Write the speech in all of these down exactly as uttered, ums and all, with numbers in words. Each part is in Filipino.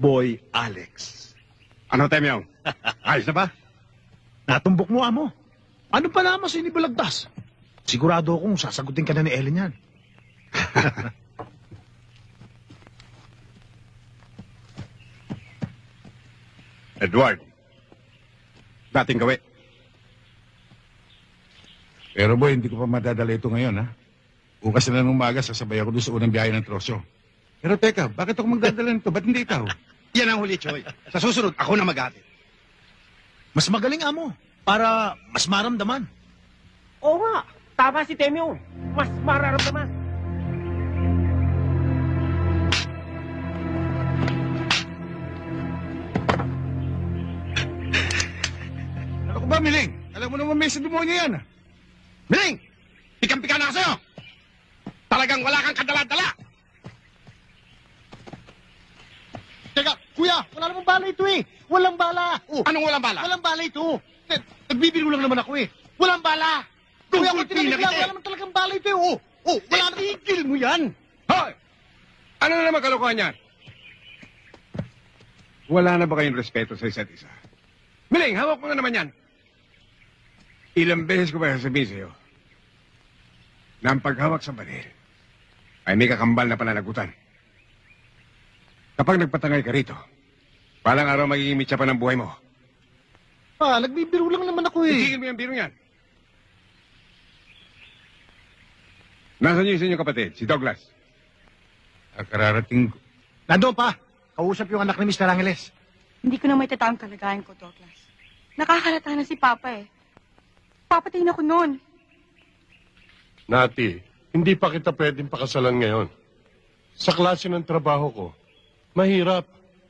Boy Alex. Ano, Temyong? Ayos na ba? Natumbok mo, amo. Ano pa naman sa inibalagtas? Sigurado akong sasagutin ka na ni Ellen yan. Edward, dating gawi. Pero boy, hindi ko pa madadala ito ngayon, ha? Bukas na ng umaga, sasabay ako doon sa unang biyahe ng troso. Pero teka, bakit ako magdadala nito? Ba't hindi ikaw? Yan ang huli, Choy. Sa susunod, ako na mag-atid. Mas magaling, amo. Para mas maramdaman. Oo nga, tama si Temyo. Mas mararamdaman. Ano ko ba, Miling? Alam mo naman may sa demonyo yan, ha? Miling! Pikang-pika na ako sa'yo! Talagang wala kang kadala-dala! Teka, kuya, wala namang bala ito eh. Walang bala. Oh, Anong walang bala? walang bala ito. Nag- Nagbibiro lang naman ako eh. Walang bala. Kuya, Tungkol kung tinamig pinakita lang, eh. wala naman talagang bala ito eh. Oh, oh, wala na. Tigil mo yan. Hoy! Ano na naman kalokohan yan? Wala na ba kayong respeto sa isa't isa? Miling, hawak mo na naman yan. Ilang beses ko ba sasabihin sa'yo na ang paghawak sa baril ay may kakambal na pananagutan. Kapag nagpatangay ka rito, palang araw magiging mitya pa ng buhay mo. Ah, nagbibiro lang naman ako eh. Itigil mo yung biro yan. Nasaan niyo sa inyong kapatid, si Douglas? Ah, kararating ko. Nandoon pa. Kausap yung anak ni Mister Angeles. Hindi ko na may tatang kalagayan ko, Douglas. Nakakalata na si Papa eh. Papatayin ako noon. Nati, hindi pa kita pwedeng pakasalan ngayon. Sa klase ng trabaho ko, mahirap.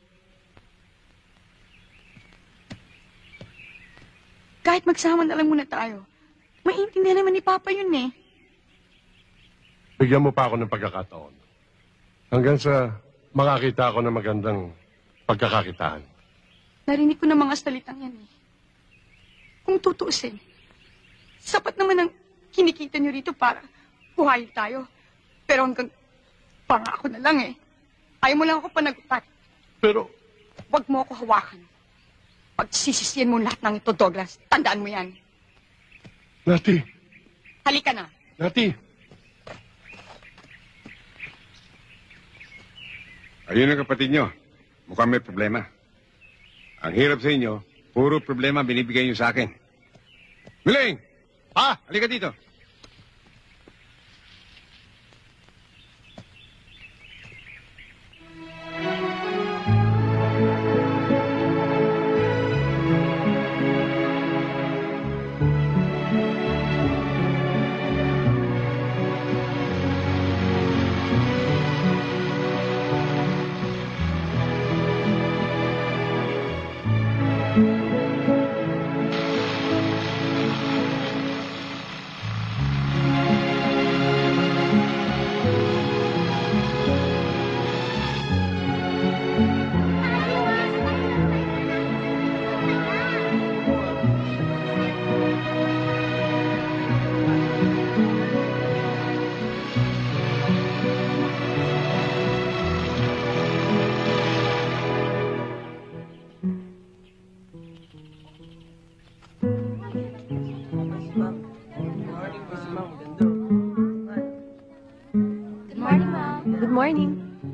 Kahit magsama na lang muna tayo. Maintindihan naman ni Papa yun eh. Bigyan mo pa ako ng pagkakataon. Hanggang sa makakita ako ng magandang pagkakakitaan. Narinig ko ng mga salitang yan eh. Kung tutuusin, sapat naman ang kinikita niyo rito para buhayin tayo. Pero hanggang pangako na lang eh. Ayaw mo lang ako panagutan. Pero, Huwag mo ako hawakan. Pagsisisiyan mo lahat ng ito, Douglas. Tandaan mo yan. Nati, Halika na. Nati, Ayun ang kapatid nyo. Mukhang may problema. Ang hirap sa inyo, puro problema binibigay nyo sa akin. Miling! Ah, Halika dito. Good morning, Mom. Good morning.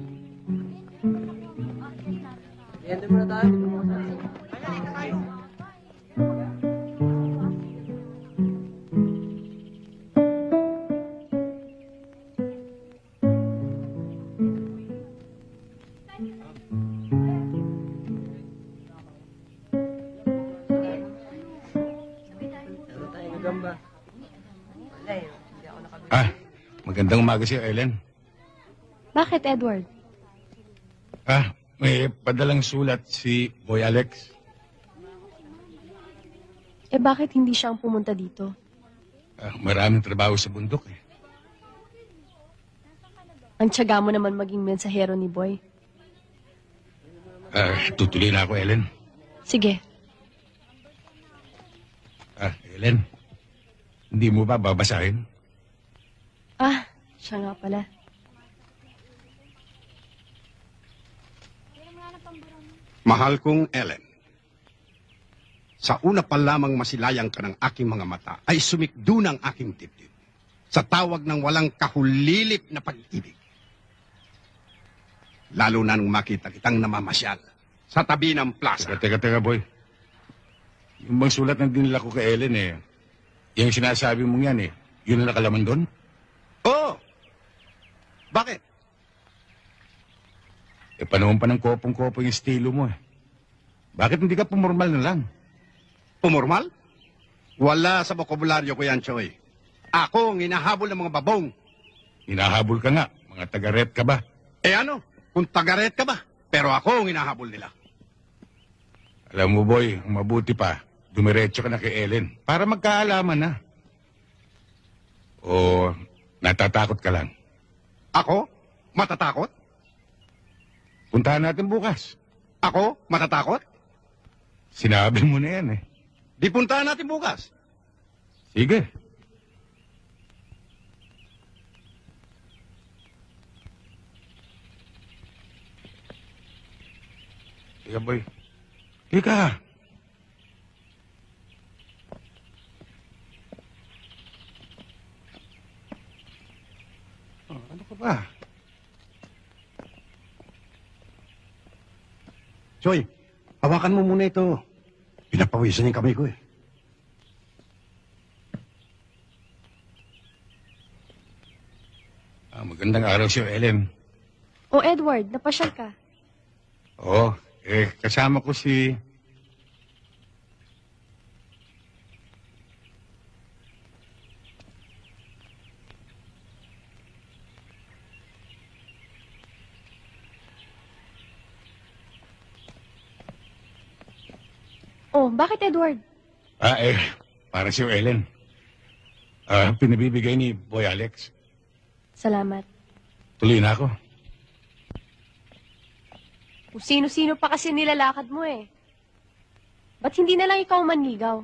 Ah, magandang umaga sa'yo, Ellen. Bakit, Edward? Ah, may padalang sulat si Boy Alex. Eh, bakit hindi siya ang pumunta dito? Ah, maraming trabaho sa bundok eh. Ang tiyaga mo naman maging mensahero ni Boy. Ah, tutuloy na ako, Ellen. Sige. Ah, Ellen, hindi mo ba babasahin? Ah, siya nga pala. Mahal kong Ellen, sa una pa lamang masilayang ka ng aking mga mata ay sumikdo ng aking dibdib sa tawag ng walang kahulilip na pag-ibig. Lalo na nung makita kitang namamasyal sa tabi ng plaza. Teka, teka, teka, boy. Yung bang sulat ng dinala ko kay Ellen eh, yung sinasabi mong yan eh, yun ang nakalaman doon? Oo. Bakit? Eh, panahon pa ng kopong-kopong yung estilo mo eh. Bakit hindi ka pumormal na lang? Pumormal? Wala sa bokabularyo ko yan, Choy. Ako ang hinahabol ng mga babong. Hinahabol ka nga, mga tagaret ka ba? Eh ano, kung tagaret ka ba? Pero ako ang hinahabol nila. Alam mo, boy, ang mabuti pa, dumiretso ka na kay Ellen para magkaalaman na. O natatakot ka lang? Ako? Matatakot? Puntahan natin bukas. Ako? Matatakot? Sinabi mo na yan eh. Di puntahan natin bukas. Sige. Teka, boy. Teka. Oh, ano ka ba? Choy, hawakan mo muna ito. Pinapawisan yung kamay ko eh. Ah, magandang araw siya, Ellen. O Edward, napasyal ka. Oo, eh, kasama ko si... Oh, bakit Edward? Ah, eh, para si Ellen. Ah, pinabibigay ni Boy Alex. Salamat. Tuloy na ako. Kung sino-sino pa kasi nilalakad mo eh. Ba't hindi na lang ikaw manligaw?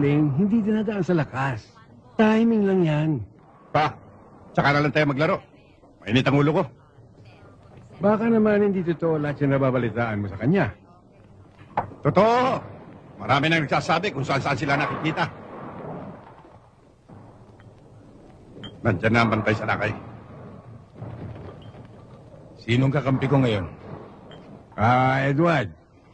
Eling, hindi dinadaan sa lakas. Timing lang yan. Pa, tsaka na lang tayo maglaro. Mainit ang ulo ko. Baka naman hindi totoo lahat yung nababalitaan mo sa kanya. Totoo. Marami nang nagsasabi kung saan saan sila nakikita. Nandiyan na ang bantay sa lakay. Sinong kakampi ko ngayon? Ah, Edward.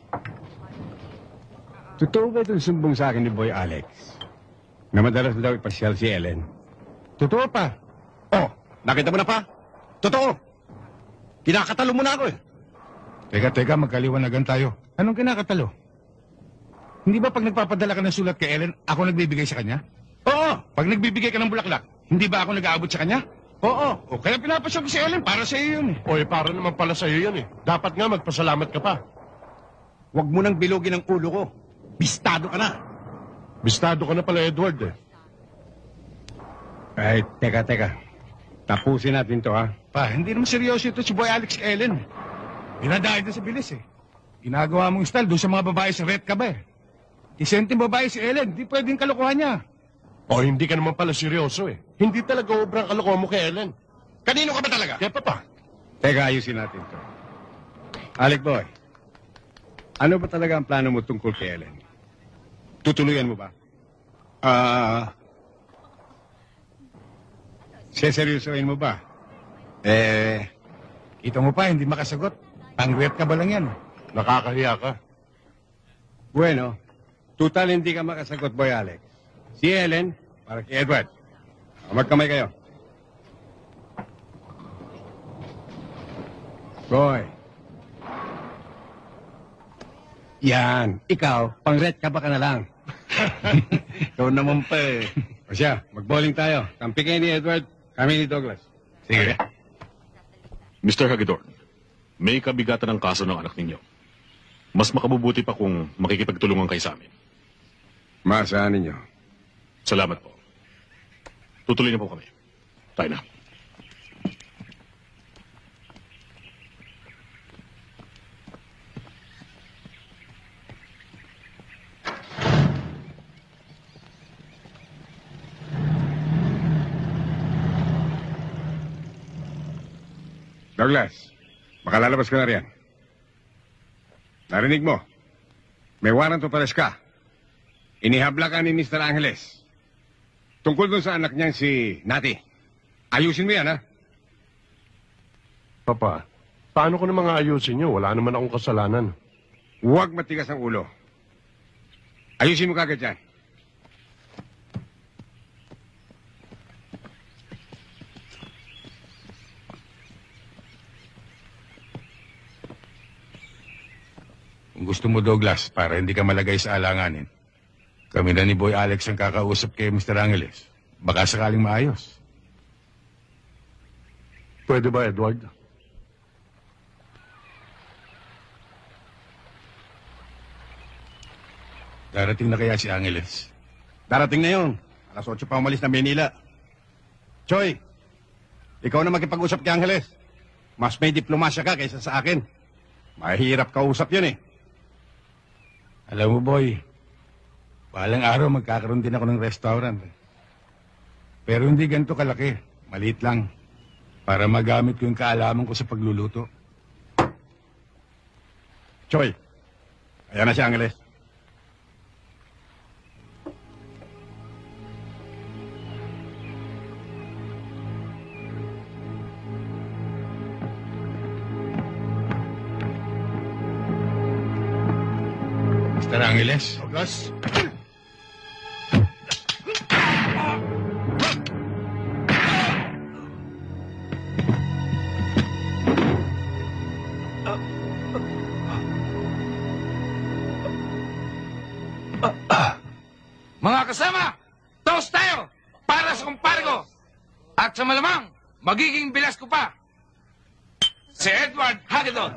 Totoo ba itong sumbong sa akin ni Boy Alex? Na madalas daw ipasyal si Ellen? Totoo pa. Oh, nakita mo na pa? Totoo. Kinakatalo mo na ako eh. Teka, teka, magkaliwanagan tayo. Anong kinakatalo? Hindi ba pag nagpapadala ka ng sulat kay Ellen, ako nagbibigay sa kanya? Oo. Pag nagbibigay ka ng bulaklak, hindi ba ako nag-aabot sa kanya? Oo. O kaya pinapasya ko si Ellen, para sa iyo yun eh. O, eh, para naman pala sa'yo yan eh. Dapat nga magpasalamat ka pa. Huwag mo nang bilugin ang ulo ko. Bistado ka na. Bistado ka na pala, Edward eh. Ay, teka, teka. Tapusin natin to, ha? Pa, hindi naman seryoso ito si Boy Alex kay Ellen. Pinadahid na sa bilis eh. Ginagawa mong style doon sa mga babae sa red ka ba eh. Disenteng babae si Ellen, di pwedeng kalokohan niya. O, hindi ka naman pala seryoso eh. Hindi talaga obrang kalokohan mo kay Ellen. Kanino ka ba talaga? Kaya papa. Teka, ayusin natin to. Alec Boy, ano ba talaga ang plano mo tungkol kay Ellen? Tutuloyan mo ba? Ah, Seseryosoin mo ba? eh, Kita mo pa, hindi makasagot. Pang-rep ka ba lang yan? Nakakahiya ka. Bueno, total hindi ka makasagot, Boy Alex. Si Ellen, para kay Edward. Magkamay kayo. Boy. Yan. Ikaw, pang-red ka ba ka na lang? ikaw naman pa eh. O siya, mag-bowling tayo. Kampi kayo ni Edward, kami ni Douglas. Sige. mister Hagedorn, may kabigatan ng kaso ng anak ninyo. Mas makabubuti pa kung makikipagtulungan kayo sa amin. Maasahan ninyo. Salamat po. Tutuloy na po kami. Tayo na. Douglas, baka lalabas ka na riyan. Narinig mo, may warrant of arrest ka. Inihabla ka ni mister Angeles. Tungkol doon sa anak niyang si Nati. Ayusin mo yan, ha? Papa, paano ko naman ayusin nyo? Wala naman akong kasalanan. Huwag matigas ang ulo. Ayusin mo kagad yan. Kung gusto mo, Douglas, para hindi ka malagay sa alanganin, kami na ni Boy Alex ang kakausap kay mister Angeles. Baka sakaling maayos. Pwede ba, Edward? Darating na kaya si Angeles? Darating na yun. Alas otso pa umalis na Manila. Choy, ikaw na makipag-usap kay Angeles. Mas may diplomasya ka kaysa sa akin. Mahirap kausap yun eh. Alam mo, Boy, balang araw magkakaroon din ako ng restaurant. Pero hindi ganito kalaki. Maliit lang. Para magamit ko yung kaalaman ko sa pagluluto. Choy, ayan na si Angeles. mister Angeles? Douglas? Mga kasama, toast tayo para sa kumpare ko. At sa malamang, magiging bilas ko pa. Si Edward Hagedorn.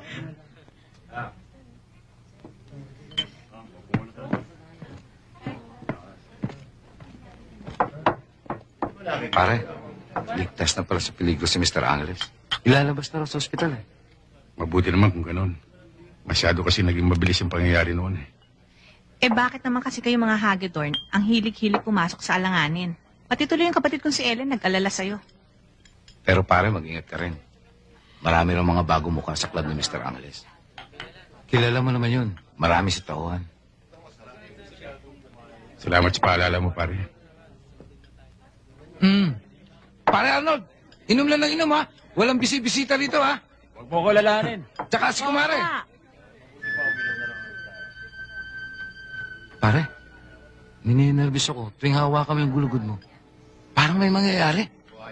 Pare, ligtas na pala sa peligro si mister Angeles. Ilalabas na raw sa ospital eh. Mabuti naman kung ganun. Masyado kasi naging mabilis yung pangyayari noon eh. Eh bakit naman kasi kayo mga Hagedorn ang hilig-hilig pumasok sa alanganin? Pati tuloy yung kapatid kong si Ellen nag-alala sa'yo. Pero pare, mag-ingat ka rin. Marami ng mga bagong mukha sa club ni Mister Angeles. Kilala mo naman yun. Marami sa tauhan. Salamat sa paalala mo, pare. Hmm. Pare Arnold, inom lang ng inom ha. Walang bisi-bisita rito ha. Huwag mo ko lalanin. Tsaka si kumare. Pare, nininervous ako tuwing hawa kami yung gulugod mo. Parang may mangyayari.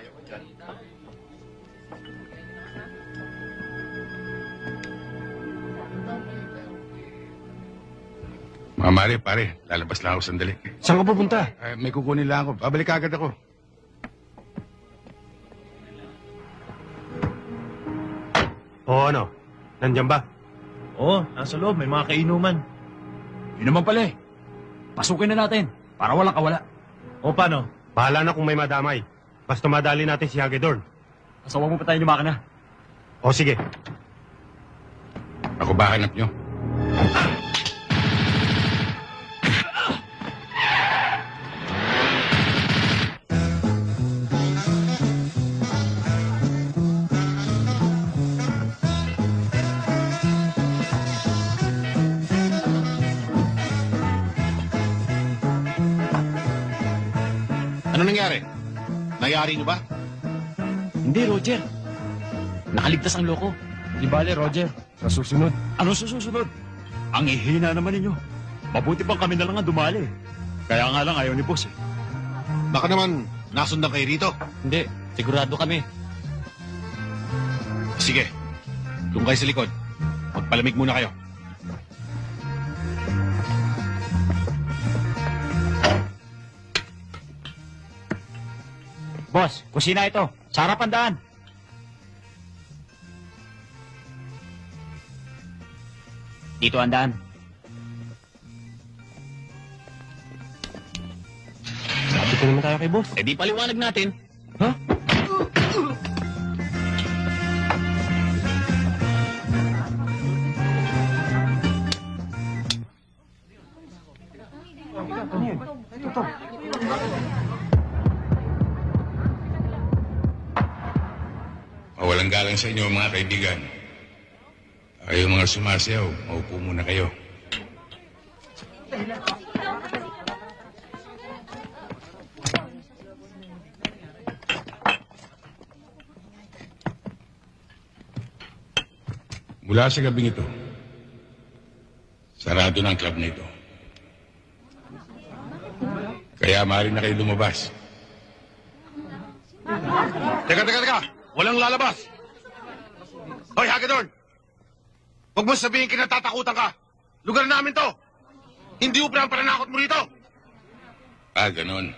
Mga Mari, pare, lalabas lang ako sandali. Saan ka pupunta? Eh, may kukunin lang ako. Babalik agad ako. Oo, ano? Nandiyan ba? Oo, nasa loob. May mga kainuman. Yun naman pala eh. Pasukin na natin para walang kawala. O paano? Bahala na kung may madamay. Basta madali natin si Hagedorn. Asawa mo pa tayo lumakad na. O sige. Ako ba hanap nyo? Ano nangyari? Nayari niyo ba? Hindi, Roger. Nakaligtas ang loko. Di bale, Roger. Sa susunod. Ano sa susunod? Ang ihina naman ninyo. Mabuti pang kami na lang ang dumali. Kaya nga lang ayaw ni boss eh. Baka naman nasundan kayo rito. Hindi, sigurado kami. Sige, doon kayo sa likod. Magpalamig muna kayo. Boss, kusina ito. Sa harapan daan. Dito ang daan. Sabi ko naman tayo kay boss. Eh di paliwanag natin. Ha? Mawalang galang sa inyo, mga kaibigan. Kayo mga sumasayaw, maupo muna kayo. Mula sa gabing ito, sarado na ang club na ito. Kaya maaari na kayo lumabas. Teka, teka, teka! Walang lalabas! Hoy, Hagedorn! Huwag mo sabihin kinatatakutan ka! Lugar namin to! Hindi upra ang pananakot mo rito! Ah, ganun.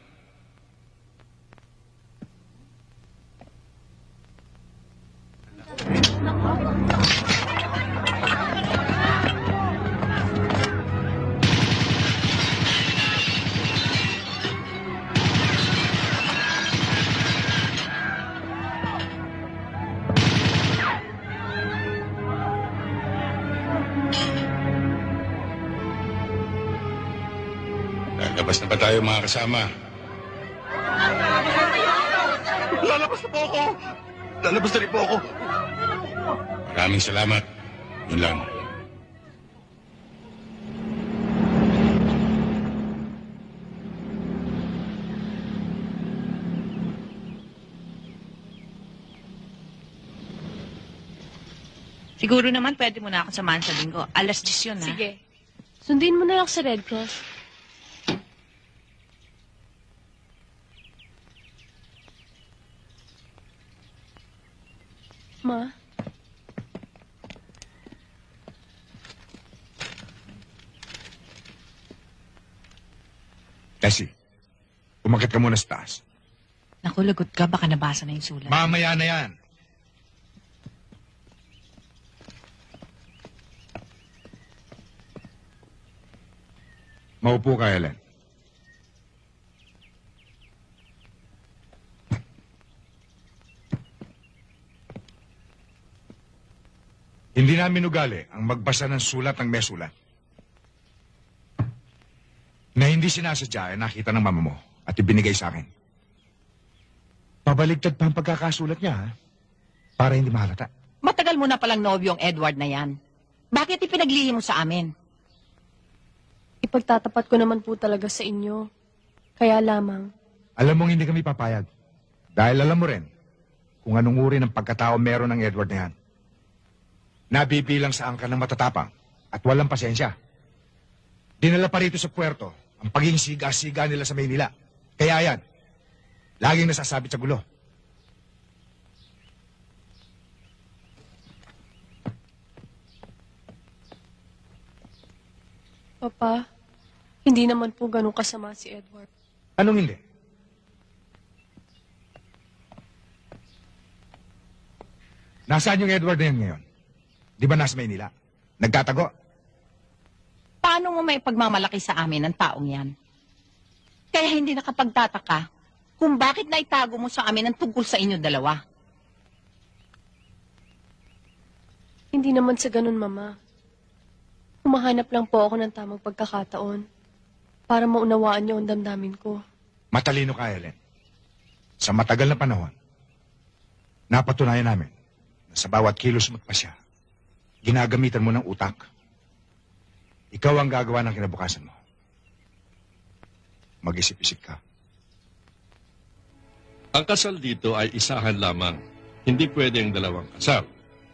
Lalabas na ba tayo, mga kasama? Lalabas na po ako! Lalabas na rin po ako! Maraming salamat. Yun lang. Siguro naman pwede mo na ako samahan sa linggo. Alas diyes yun, ha? Sige. Sundin mo na lang sa Red Cross. Ma? Tessie, umakit ka muna sa taas. Naku, lagot ka. Baka nabasa na yung sulat. Mamaya na yan. Maupo ka, Helen. Hindi namin ugali ang magbasa ng sulat ng may sulat. hindi sinasadya, eh, nakita ng mama mo at ibinigay sa akin. Pabaligtad pa ang pagkakasulat niya, ha? Para hindi mahalata. Matagal mo na palang nobyo ang Edward na yan. Bakit ipinaglihim mo sa amin? Ipagtatapat ko naman po talaga sa inyo. Kaya lamang. Alam mong hindi kami papayag. Dahil alam mo rin kung anong uri ng pagkatao meron ng Edward na yan. Nabibilang sa angka ng matatapang at walang pasensya. Dinala pa rito sa puerto ang pagiging siga-siga nila sa Maynila. Kaya yan, laging nasasabit sa gulo. Papa, hindi naman po ganun kasama si Edward. Anong hindi? Nasaan yung Edward na yan ngayon? Di ba nasa Maynila? Nagtatago? Paano mo may pagmamalaki sa amin ang taong yan? Kaya hindi nakapagtataka kung bakit naitago mo sa amin ang tungkol sa inyo dalawa. Hindi naman sa ganun, Mama. Humahanap lang po ako ng tamang pagkakataon para maunawaan niyo ang damdamin ko. Matalino ka, Ellen. Sa matagal na panahon, napatunayan namin na sa bawat kilos mo't pa siya, ginagamitan mo ng utak. Ikaw ang gagawa ng kinabukasan mo. Mag-isip-isip ka. Ang kasal dito ay isahan lamang. Hindi pwede ang dalawang kasal.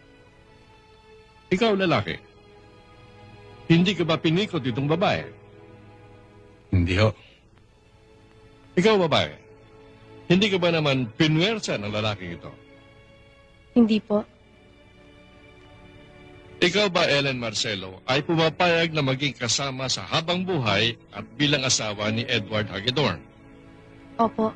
Ikaw, lalaki. Hindi ka ba pinikot itong babae? Hindi ho. Ikaw, babae. Hindi ka ba naman pinwersa ng lalaking ito? Hindi po. Ikaw ba, Ellen Marcelo, ay pumapayag na maging kasama sa habang buhay at bilang asawa ni Edward Hagedorn? Opo.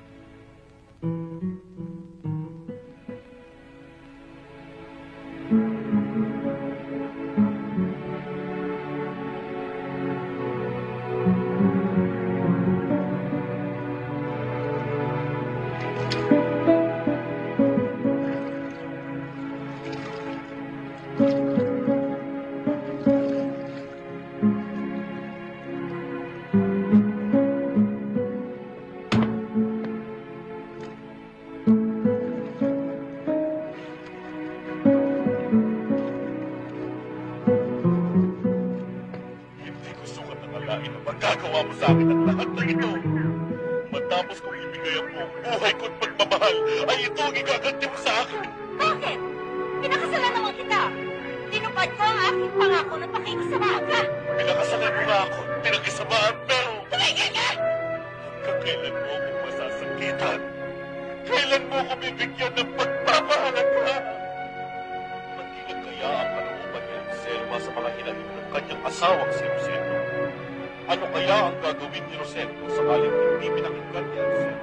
Magagawa mo sa akin ang lahat ng ito. Matapos kong ibigay ang buong buhay ko at pagmamahal, ay ito ang igaganti mo sa akin. Bakit? Pinakasalan naman kita. Tinupad ko ang aking pangako na pakikisama ka. Pinakasalan mo nga ako, pinagkasamaan, pero... Tumigil ka! Hanggang kailan mo ako masasakitan? Kailan mo ako bibigyan ng pagpapahalaga? Pati na kaya ang panungupan ni Selma sa mga hinalim ng kanyang asawang si Rosendo? Ano kaya ang gagawin ni Rosendo sakaling hindi pinakinggan ni Rosendo?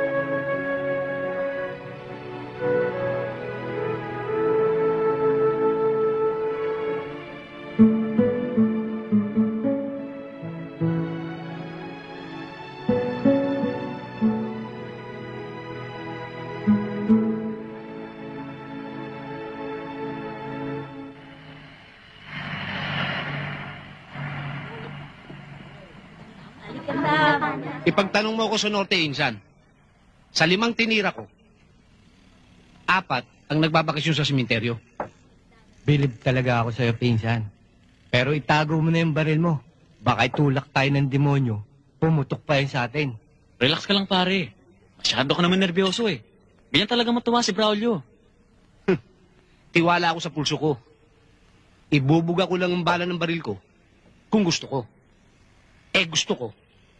Ipagtanong mo ako sa Norte, Insan. Sa limang tinira ko, apat ang nagbabakasyon sa simenteryo. Bilib talaga ako sa'yo, pinsan. Pero itago mo na yung baril mo. Baka itulak tayo ng demonyo. Pumutok pa yun sa atin. Relax ka lang, pare. Masyado ka naman nervyoso eh. Ganyan talaga matuwa si Braulio. Tiwala ako sa pulso ko. Ibubuga ko lang ang bala ng baril ko kung gusto ko. Eh, gusto ko.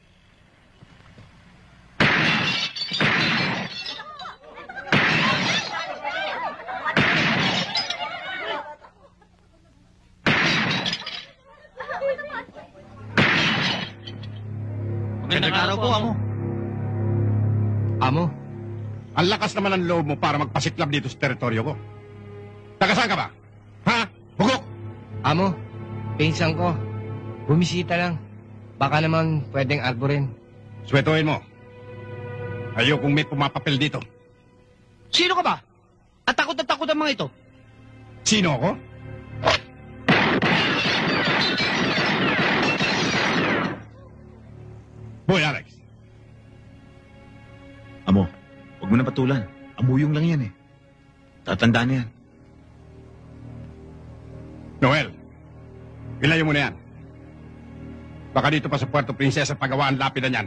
Magandang araw po, Amo. Amo, ang lakas naman ng loob mo para magpasiklab dito sa teritoryo ko. Taga saan ka ba? Ha? Bugok! Amo, pinsan ko. Bumisita lang. Baka naman pwedeng arborin. Swetuhin mo. Ayokong may pumapapel dito. Sino ka ba? At takot na takot ang mga ito. Sino ako? Boy Alex. Amo, huwag mo na patulan. Amuyong lang yan eh. Tatandaan na yan. Noel, ilayo mo na yan. Baka dito pa sa Puerto Princesa pagawaan lapida niyan.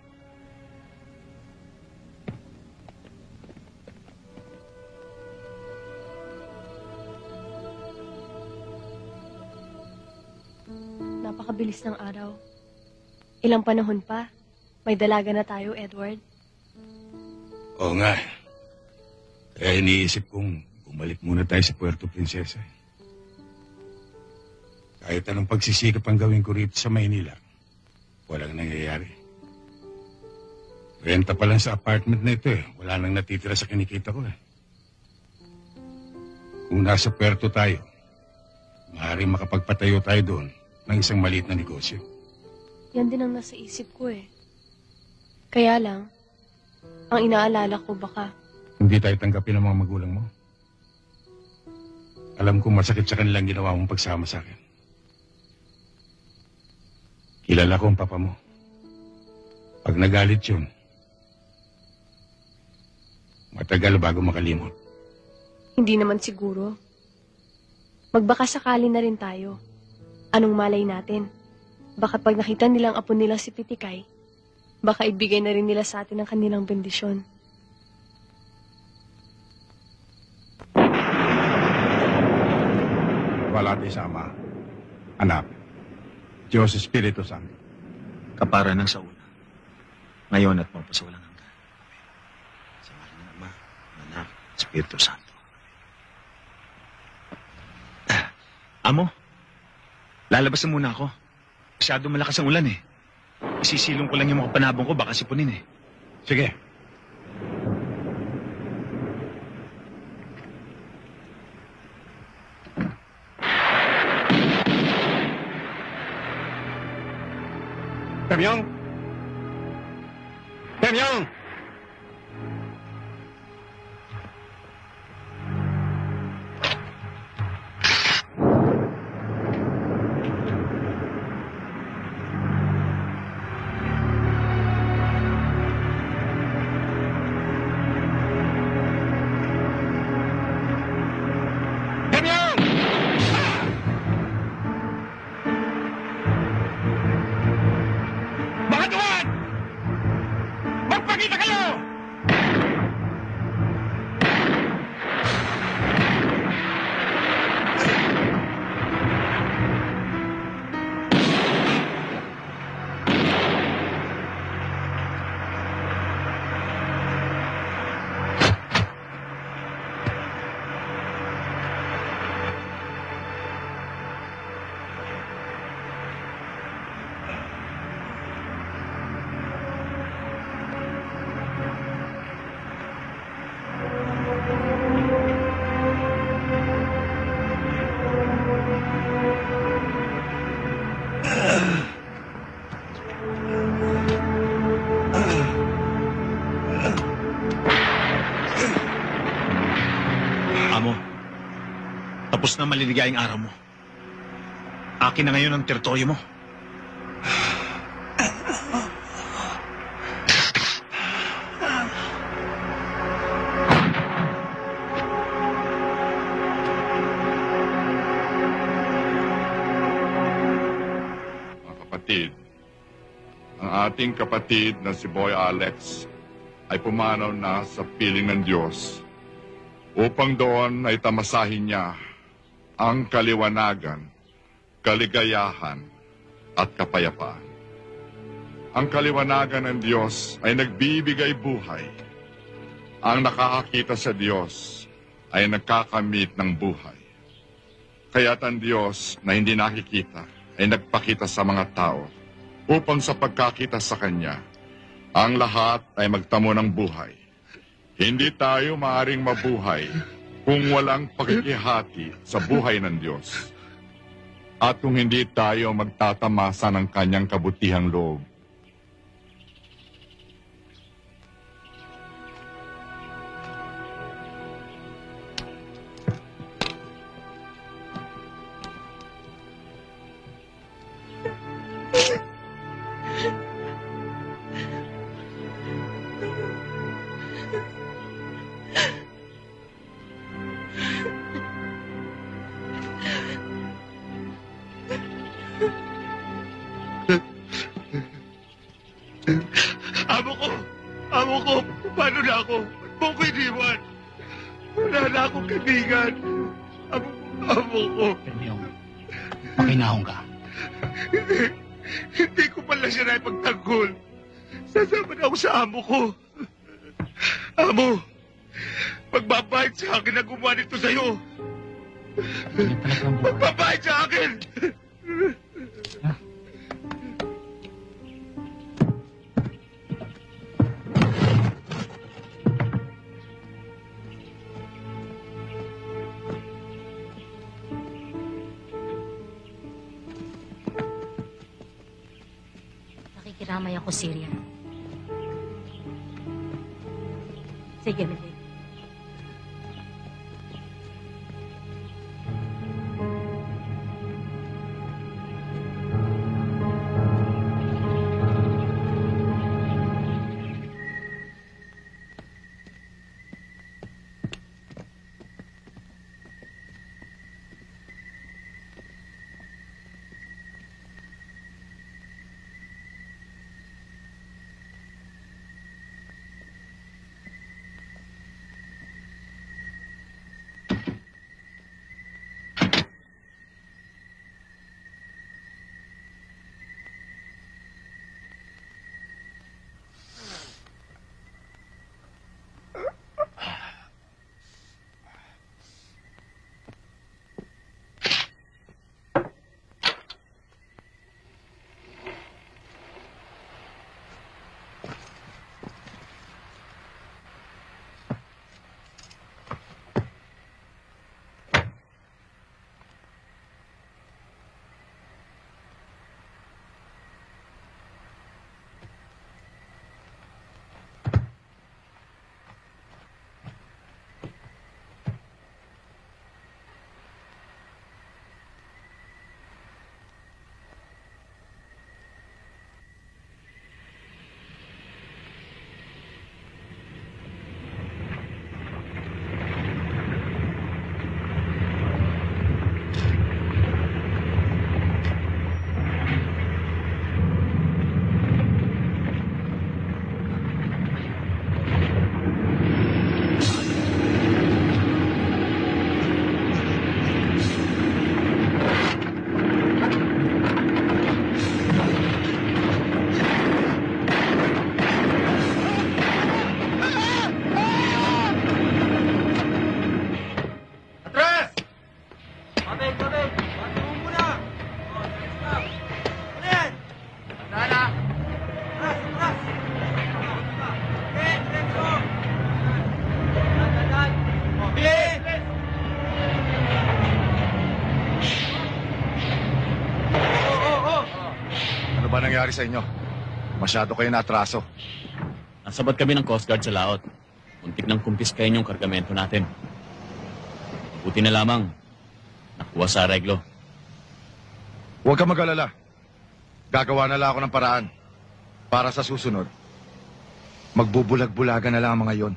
Napakabilis ng araw. Ilang panahon pa. May dalaga na tayo, Edward. Oo nga. Kaya iniisip kong bumalik muna tayo sa Puerto Princesa. Kahit anong pagsisikap ang gawin ko rito sa Maynila, walang nangyayari. Renta pa lang sa apartment na ito eh. Wala nang natitira sa kinikita ko eh. Kung nasa Puerto tayo, maaaring makapagpatayo tayo doon ng isang maliit na negosyo. Yan din ang nasa isip ko eh. Kaya lang, ang inaalala ko baka Hindi tayo tanggapin ng mga magulang mo. Alam kong masakit sa kanilang ginawa mong pagsama sa akin. Kilala ko ang papa mo. Pag nagalit yun, matagal bago makalimot. hindi naman siguro. Magbaka sakali na rin tayo. Anong malay natin? Baka pag nakita nilang apo nilang si Pitikay, baka ibigay na rin nila sa atin ang kanilang bendisyon. Wala tayo sa Ama, Anak, Diyos Espiritu Santo. Kapara ng sa una, ngayon at mapasawalang hanggan. Sa ngalan ng Ama, Anak, Espiritu Santo. Ah, Amo, lalabas na muna ako. Masyado malakas ang ulan eh. Isisilong ko lang yung mga panabong ko, baka sipunin eh. Sige. Temyong! Temyong! Amo, tapos na maliligayang araw mo. Akin na ngayon ang teritoryo mo. Mga kapatid, ang ating kapatid na si Boy Alex ay pumanaw na sa piling ng Diyos upang doon ay tamasahin niya ang kaliwanagan, kaligayahan at kapayapaan. Ang kaliwanagan ng Diyos ay nagbibigay buhay. Ang nakakakita sa Diyos ay nagkakamit ng buhay. Kaya't ang Diyos na hindi nakikita ay nagpakita sa mga tao upang sa pagkakita sa Kanya, ang lahat ay magtamo ng buhay. Hindi tayo maaring mabuhay kung walang pagkikihati sa buhay ng Diyos. At kung hindi tayo magtatamasa ng Kanyang kabutihang loob. na ako? Ba't mo ko iniwan? Wala na akong kaibigan. Amo, amo ko. Permiyong, makinahong ka. Hindi. Hindi ko pala siya na ipagtanggol. Sasama na ako sa amo ko. Amo, magbabayad sa akin na gumawa nito sa'yo. Magbabayad sa akin! Nakikiramay ako, Syria. Sige, Miguel. ba nangyari sa inyo? Masyado kayo na-atraso. Nasabat kami ng Coast Guard sa laot. Muntik nang kumpiskahin yung kargamento natin. Buti na lamang, nakuha sa areglo. Huwag ka mag-alala. Gagawa na lang ako ng paraan. Para sa susunod, magbubulag-bulagan na lang ang mga yon.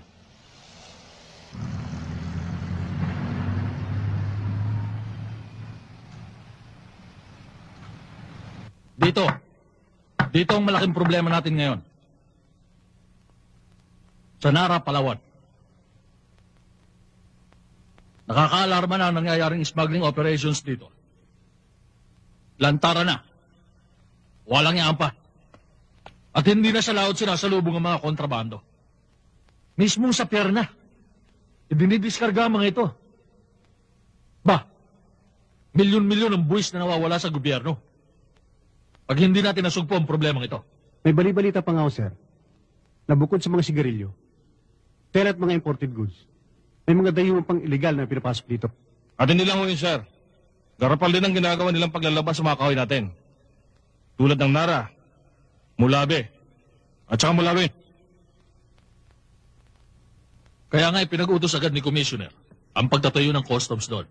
Dito. Dito ang malaking problema natin ngayon. Sa Nara, Palawan. Nakakaalarma na ang nangyayaring smuggling operations dito. Lantara na. Walang yaan pa. At hindi na sa laot sinasalubong ang mga kontrabando. Mismo sa pier na. Idinidiskarga ang mga ito. Ba, milyon-milyon ang buwis na nawawala sa gobyerno. Pag hindi natin nasugpo ang problemang ito. May bali-balita pa nga ho, sir, na bukod sa mga sigarilyo, tela at mga imported goods, may mga dayuhan pang illegal na pinapasok dito. At hindi lang ho yun, sir. Garapal din ang ginagawa nilang paglalabas sa mga kahoy natin. Tulad ng Nara, Mulabe, at saka Mulawin. Kaya nga ipinag-utos agad ni Commissioner ang pagtatayo ng customs doon.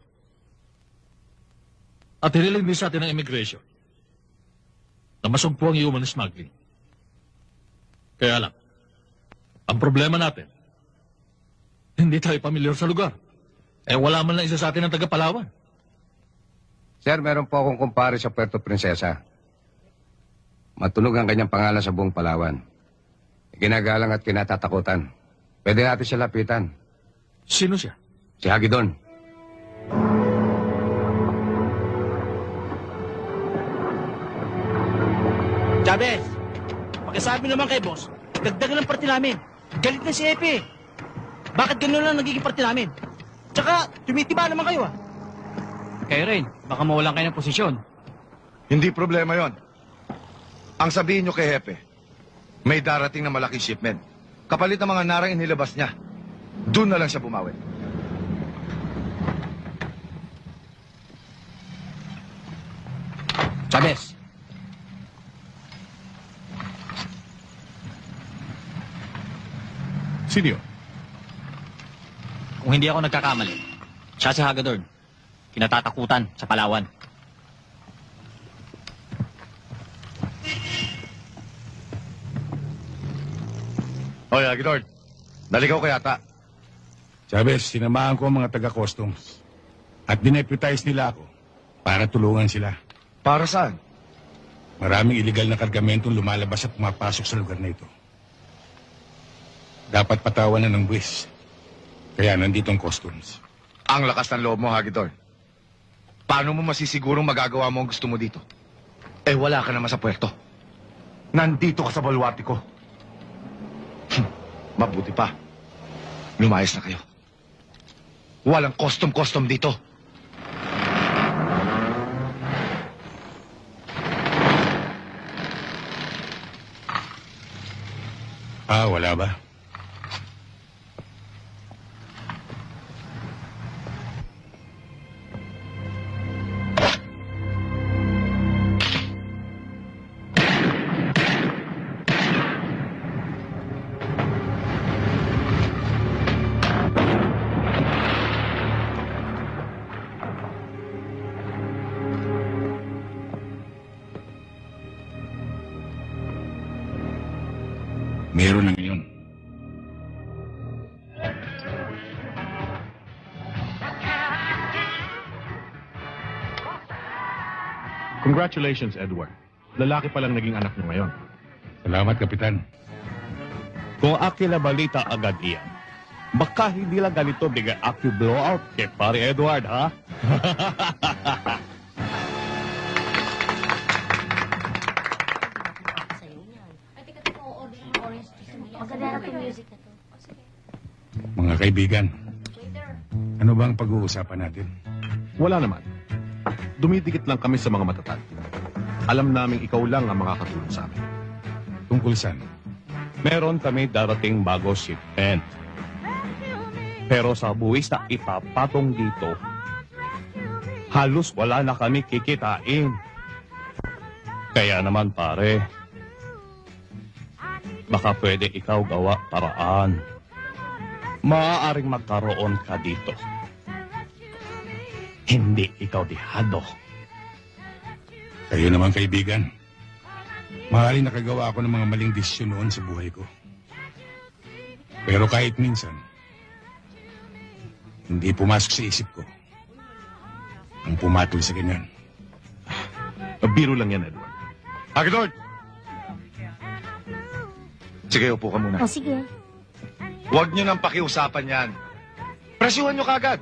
At hiniling din sa atin ng immigration na masugpo ang human smuggling. Kaya lang, ang problema natin, hindi tayo pamilyar sa lugar. Eh wala man lang isa sa atin ng taga-Palawan. Sir, meron po akong kumpare sa Puerto Princesa. Matunog ang kanyang pangalan sa buong Palawan. Ginagalang at kinatatakutan. Pwede natin siya lapitan. Sino siya? Si Hagedorn. Chavez, pakisabi naman kay boss, dagdagan ng party namin. Galit na si Epe. Bakit gano'n lang nagiging party namin? Tsaka, tumitiba naman kayo ah. Kayo rin, baka mawalan kayo ng posisyon. Hindi problema yon. Ang sabihin nyo kay Hepe, may darating na malaking shipment. Kapalit ng mga narang inilabas niya. Doon na lang siya bumawi. Chavez. Sino yun? Kung hindi ako nagkakamali, siya si Hagedorn. Kinatatakutan sa Palawan. Hoy, Hagedorn. Naligaw ka yata. Chavez, sinamahan ko ang mga taga-customs. At dineputize nila ako para tulungan sila. Para saan? Maraming iligal na kargamentong lumalabas at pumapasok sa lugar na ito. Dapat patawan na ng buwis. Kaya nandito ang customs. Ang lakas ng loob mo, Hagedorn. Paano mo masisigurong magagawa mo ang gusto mo dito? Eh, wala ka naman sa puerto. Nandito ka sa baluarte ko. Hmm, mabuti pa. Lumayas na kayo. Walang custom-custom dito. Ah, wala ba? Meron na ngayon. Congratulations, Edward. Lalaki pa lang naging anak niyo ngayon. Salamat, Kapitan. Kung akila balita agad iyan, baka hindi lang ganito bigay aki blowout kay pare Edward, ha? Mga kaibigan, ano ba ang pag-uusapan natin? Wala naman. Dumidikit lang kami sa mga matatag. Alam naming ikaw lang ang makakatulong sa amin. Tungkol saan? Meron kami darating bago shipment. Pero sa buwis na ipapatong dito, halos wala na kami kikitain. Kaya naman pare, baka pwede ikaw gawa paraan. Maaaring magkaroon ka dito. Hindi ikaw dihado. Kayo naman, kaibigan. Maaaring nakagawa ako ng mga maling desisyon noon sa buhay ko. Pero kahit minsan, hindi pumasok sa isip ko ang pumatol sa ganyan. Biro lang yan, Edward. Hagedorn! Sige, upo ka muna. Oh, sige. Huwag niyo nang pakiusapan yan. Presyuhan niyo kagad.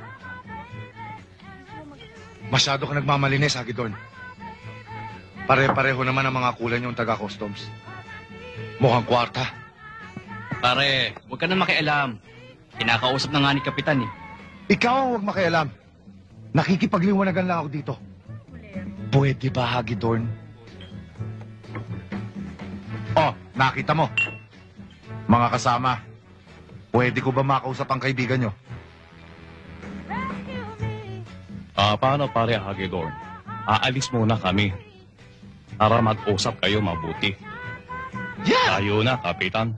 Masyado ka nagmamalinis, Hagedorn. Pare-pareho naman ang mga kulay niyong taga-customs. Mukhang kwarta. Pare, huwag ka na makialam. Kinakausap na nga ni Kapitan eh. Ikaw ang huwag makialam. Nakikipagliwanagan lang ako dito. Pwede ba, Hagedorn? Oh, nakita mo. Mga kasama, pwede ko ba makausap ang kaibigan nyo? Ah, paano pare Hagedorn? Aalis muna kami para mag-usap kayo mabuti. Yeah! Tayo na, Kapitan.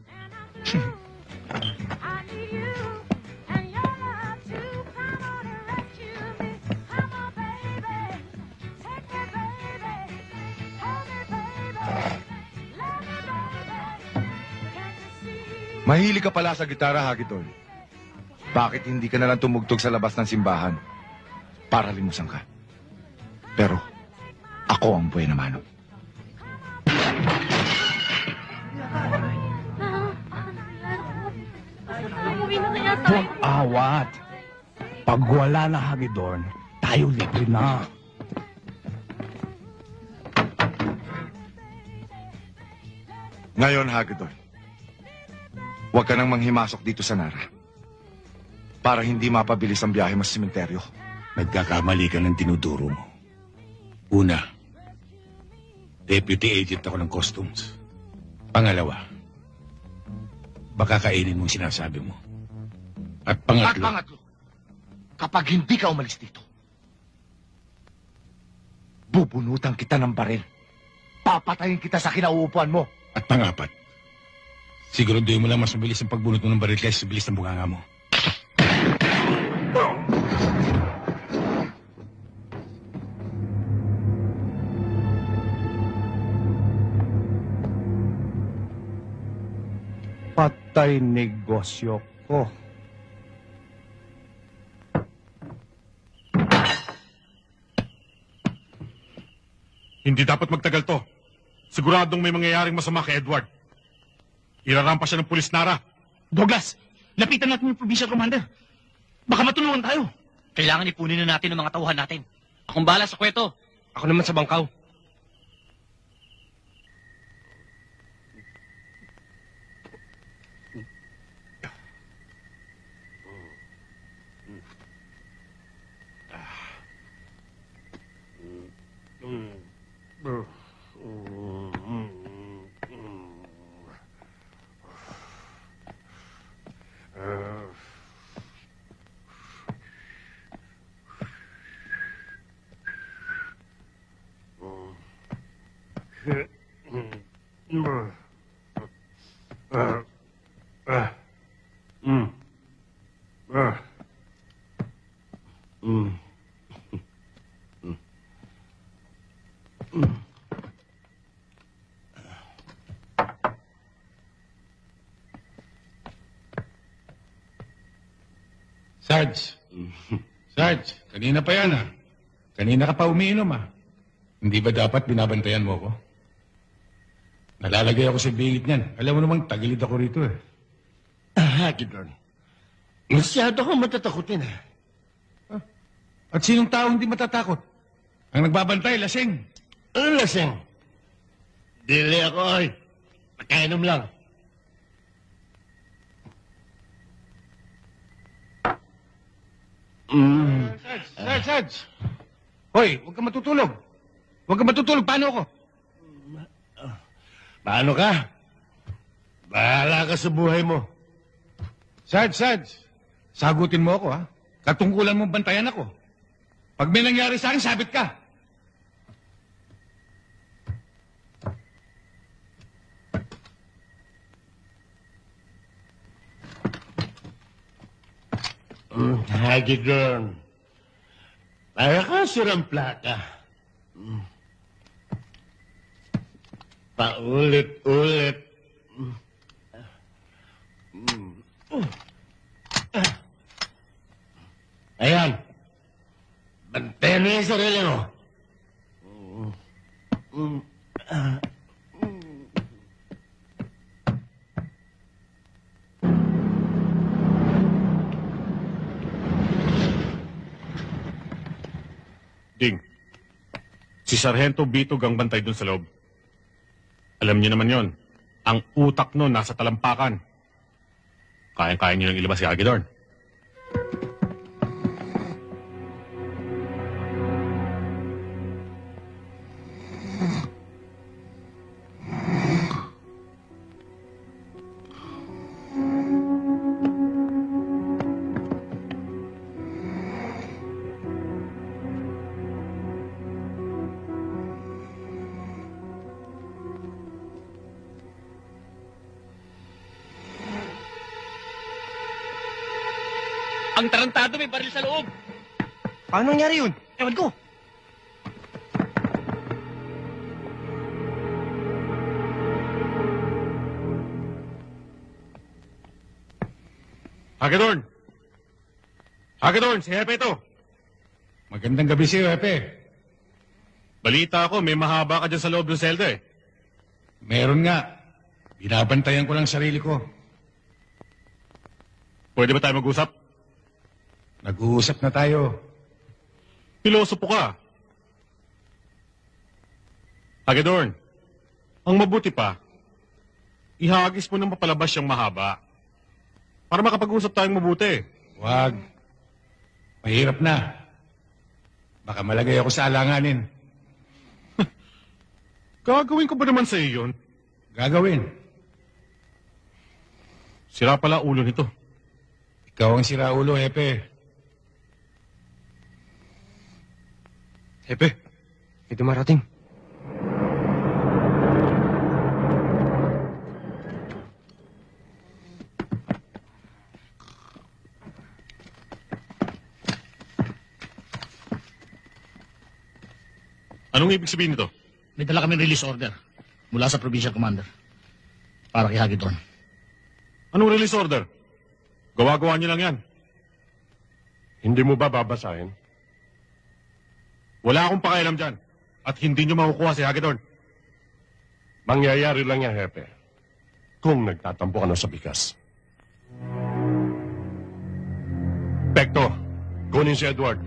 Mahilig ka pala sa gitara, Hagedorn. Bakit hindi ka nalang tumugtog sa labas ng simbahan? Para limusan ka. Pero, ako ang buhay na mano. Umuwi na kaya tayo. Huwag awat. Pag wala na Hagedorn, tayo libre na. Ngayon, Hagedorn, huwag ka nang manghimasok dito sa Nara para hindi mapabilis ang biyahe mas sementeryo. Nagkakamali ka ng tinuduro mo. Una, deputy agent ako ng customs. Pangalawa, baka kainin mo ang sinasabi mo. At pangatlo, At pangatlo, kapag hindi ka umalis dito, bubunutan kita ng baril. Papatayin kita sa kinauupuan mo. At pangapat, siguraduhin mo lang mas mabilis ang pagbunot mo ng baril kaysa sa bilis ng bunganga mo. Patay negosyo ko. Hindi dapat magtagal to. Siguradong may mangyayaring masama kay Edward. Irarampa siya ng pulis, Nara. Douglas, lapitan natin yung provincial commander. Baka matulungan tayo. Kailangan ipunin na natin ang mga tauhan natin. Akong bahala sa kweto. Ako naman sa bangkaw. Sarge! Sarge, kanina pa yan ah. Kanina ka pa umiinom ah. Hindi ba dapat binabantayan mo ko? Nalalagay ako sa bingit niyan. Alam mo namang tagilid ako rito eh. Ah, Hagedorn. Masyado kang matatakutin eh. At sinong tao hindi matatakot? Ang nagbabantay, lasing. Ano lasing? Dili ako ay. Nakainom lang. Mm. Sarge, Sarge, Sarge. Hoy, huwag ka matutulog. Huwag ka matutulog. Paano ako? Paano ka? Bahala ka sa buhay mo. Sarge, Sarge. Sagutin mo ako, ha? Katungkulan mo bantayan ako. Pag may nangyari sa akin, sabit ka. Mm, Hagedorn. Para ka sirang plaka. Mm. Paulit-ulit. Mm. Mm. Ayan. Bantayan mo yung sarili mo. Mm. Mm. Ah. Ding, si Sargento Bitog ang bantay dun sa loob. Alam niyo naman yon, ang utak nun nasa talampakan. Kayang-kaya niyo nang ilabas si Hagedorn. Ang tarantado may baril sa loob. Paano nangyari yun? Ewan ko. Hagedorn! Hagedorn, si Hepe ito. Magandang gabi sa'yo, Hepe. Balita ako, may mahaba ka dyan sa loob ng selda eh. Meron nga. Binabantayan ko lang sarili ko. Pwede ba tayo mag-usap? Nag-uusap na tayo. Pilosopo ka. Hagedorn, ang mabuti pa, ihagis mo ng mapalabas siyang mahaba para makapag-usap tayong mabuti. Wag. Mahirap na. Baka malagay ako sa alanganin. Gagawin ko ba naman sa iyo yun? Gagawin. Sira pala ulo nito. Ikaw ang sira ulo, Hepe. Hepe, may dumarating. Anong ibig sabihin nito? May dala kami release order mula sa provincial commander para kay Hagedorn. Anong release order? Gawa-gawa niyo lang yan. Hindi mo ba babasahin? Wala akong pakialam dyan. At hindi niyo makukuha si Hagedorn. Mangyayari lang yan, Hepe. Kung nagtatampo ka na sa bigas. Pekto, kunin si Edward.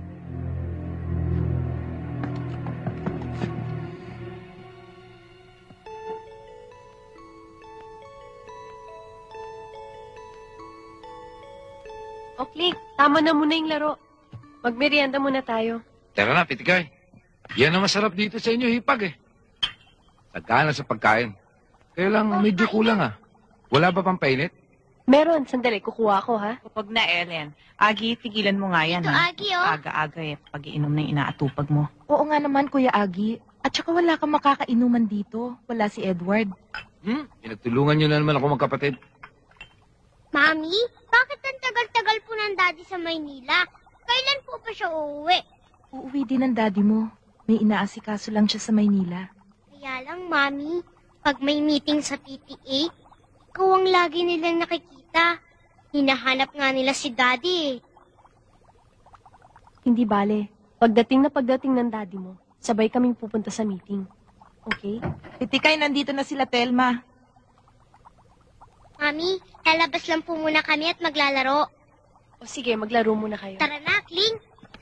Oklik, tama na muna yung laro. Magmerienda muna tayo. Tara na, Pitikay. Yan ang masarap dito sa inyo, hipag eh. Tagkana sa pagkain. Kaya lang medyo kulang ah. Wala ba pang painit? Meron, sandali, kukuha ako ha. Huwag na, Ellen. Agi, tigilan mo nga yan, Ito, ha? Agi, oh. Aga-aga eh, pag-iinom na yung inaatupag mo. Oo nga naman, Kuya Agi. At saka wala kang makakainuman dito. Wala si Edward. Hmm? Pinagtulungan nyo na naman ako magkapatid. Mami, bakit ang tagal-tagal po ng daddy sa Maynila? Kailan po pa siya uuwi? Uuwi din ang daddy mo. May inaasikaso lang siya sa Maynila. Kaya lang, Mami, pag may meeting sa P T A, ikaw ang lagi nilang nakikita. Hinahanap nga nila si daddy eh. Hindi bale. Pagdating na pagdating ng daddy mo, sabay kaming pupunta sa meeting. Okay? Pitikay, nandito na sila, Telma. Mami, lalabas lang po muna kami at maglalaro. O sige, maglaro muna kayo. Tara na, Kling.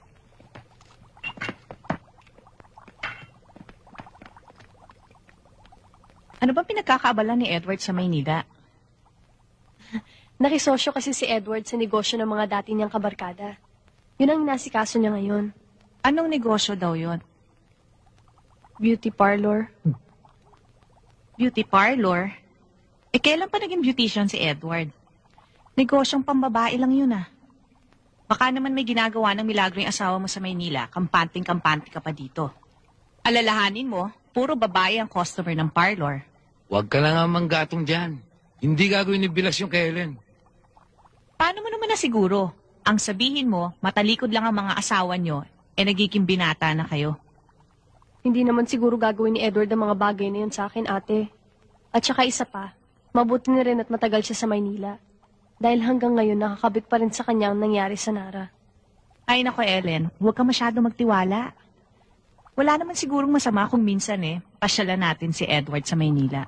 Ano ba pinagkakaabala ni Edward sa Maynila? Nakisosyo kasi si Edward sa negosyo ng mga dati niyang kabarkada. Yun ang nasikaso niya ngayon. Anong negosyo daw yon? Beauty parlor. Beauty parlor? Eh, kailan pa naging beautician si Edward? Negosyong pambabae lang yun ah. Baka naman may ginagawa ng milagro yung asawa mo sa Maynila, kampanting-kampante ka pa dito. Alalahanin mo, puro babae ang customer ng parlor. Huwag ka na nga manggatong dyan. Hindi gagawin ni Bilas yung kay Helen. Paano mo naman na siguro? Ang sabihin mo, matalikod lang ang mga asawa nyo, eh nagiging binata na kayo. Hindi naman siguro gagawin ni Edward ang mga bagay na yun sa akin, ate. At saka isa pa, mabuti na rin at matagal siya sa Maynila. Dahil hanggang ngayon nakakabit pa rin sa kanya ang nangyari sa Nara. Ay nako, Ellen, huwag ka masyado magtiwala. Wala naman sigurong masama kung minsan eh, pasyalan natin si Edward sa Maynila.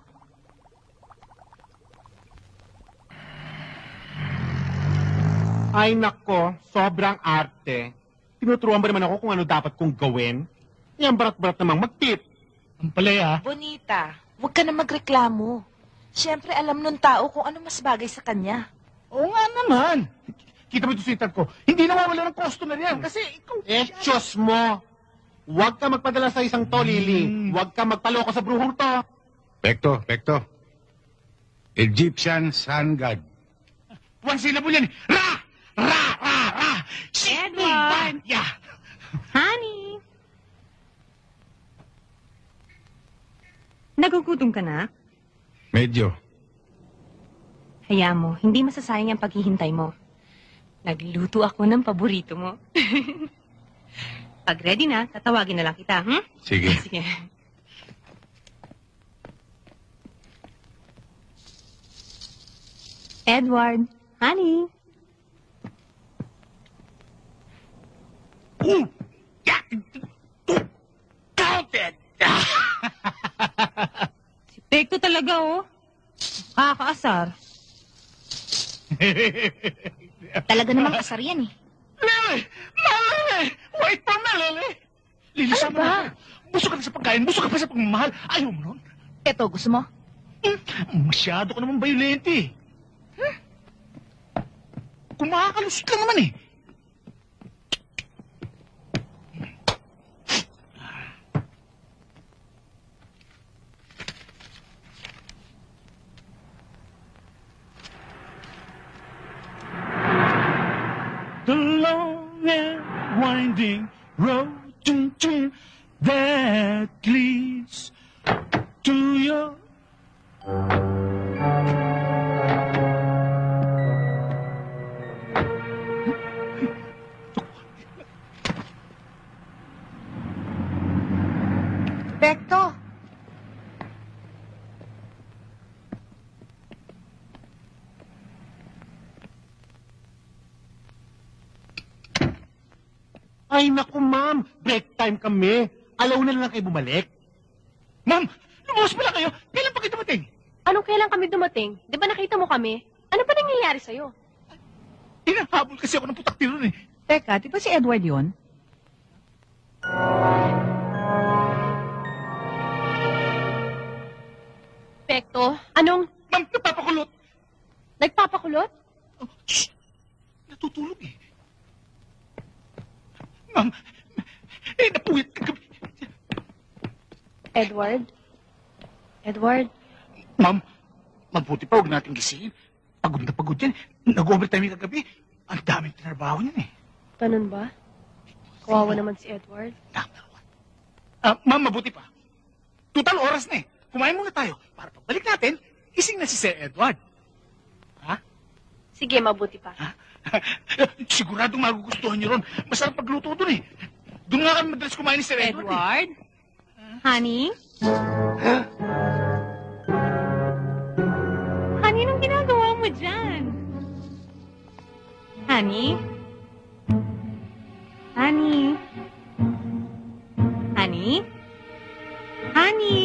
Ay nako, sobrang arte. Tinuturuan ba naman ako kung ano dapat kong gawin? Yan barat-barat namang mag-tip. Ang palaya. Bonita, huwag ka na magreklamo. Siyempre alam nung tao kung ano mas bagay sa kanya. Oo nga naman. Kita mo ito sa ko. Hindi nawawala ng customer yan kasi ikaw... Eh, Diyos mo. Huwag ka magpadala sa isang to, Lily. Huwag ka magpaloko sa bruhong to. Pekto, Pekto. Egyptian sun god. One syllable yan. Ra! Ra! Ra! Ra! Edward! Yeah. Honey! Nagugutom ka na? Medyo. Hayaan mo, hindi masasayang ang paghihintay mo. Nagluto ako ng paborito mo. Pag ready na, tatawagin na lang kita, hmm? Sige. Sige. Edward, honey. Ooh! Yeah! Counted! Si Pekto talaga, oh. Kakaasar. Talaga namang asar yan eh. Lele! Malele! Wait pa na, Lele! Lilisan Ano ba? mo na. Busog ka na sa pagkain, busog ka pa sa pagmamahal. Ayaw mo nun? Eto, gusto mo? Hmm, masyado ka naman violente. Hmm? Kumakalusot lang naman eh. The long and winding road dun, dun, that leads to your... Bekto! Ay, naku, ma'am. Break time kami. Alaw na lang kayo bumalik. Ma'am, lumuwas pala kayo. Kailan pa kayo dumating? Anong kailan kami dumating? Di ba nakita mo kami? Ano pa nangyayari sa'yo? Hinahabol kasi ako ng putak tiro eh. Teka, di ba si Edward yun? Pekto, anong... Ma'am, nagpapakulot. Nagpapakulot? Oh, shh! Natutulog eh. Ma'am, eh, napuyat kagabi. Edward? Edward? Ma'am, mabuti pa, huwag natin gisingin. Pagod na pagod yan. Nag-overtime yung kagabi. Ang daming tinarbaho niyan eh. Ganun ba? Kawawa naman si Edward. Ah, ma'am, mabuti pa. Total oras na eh. Kumain muna tayo. Para pagbalik natin, gising na si Sir Edward. Ha? Sige, mabuti pa. Siguradong magugustuhan niyo ron. Masarap pagluto doon eh. Doon nga kami madalas kumain ni Sir Edward. Edward? Honey? Honey, anong ginagawa mo dyan? Honey? Honey? Honey? Honey?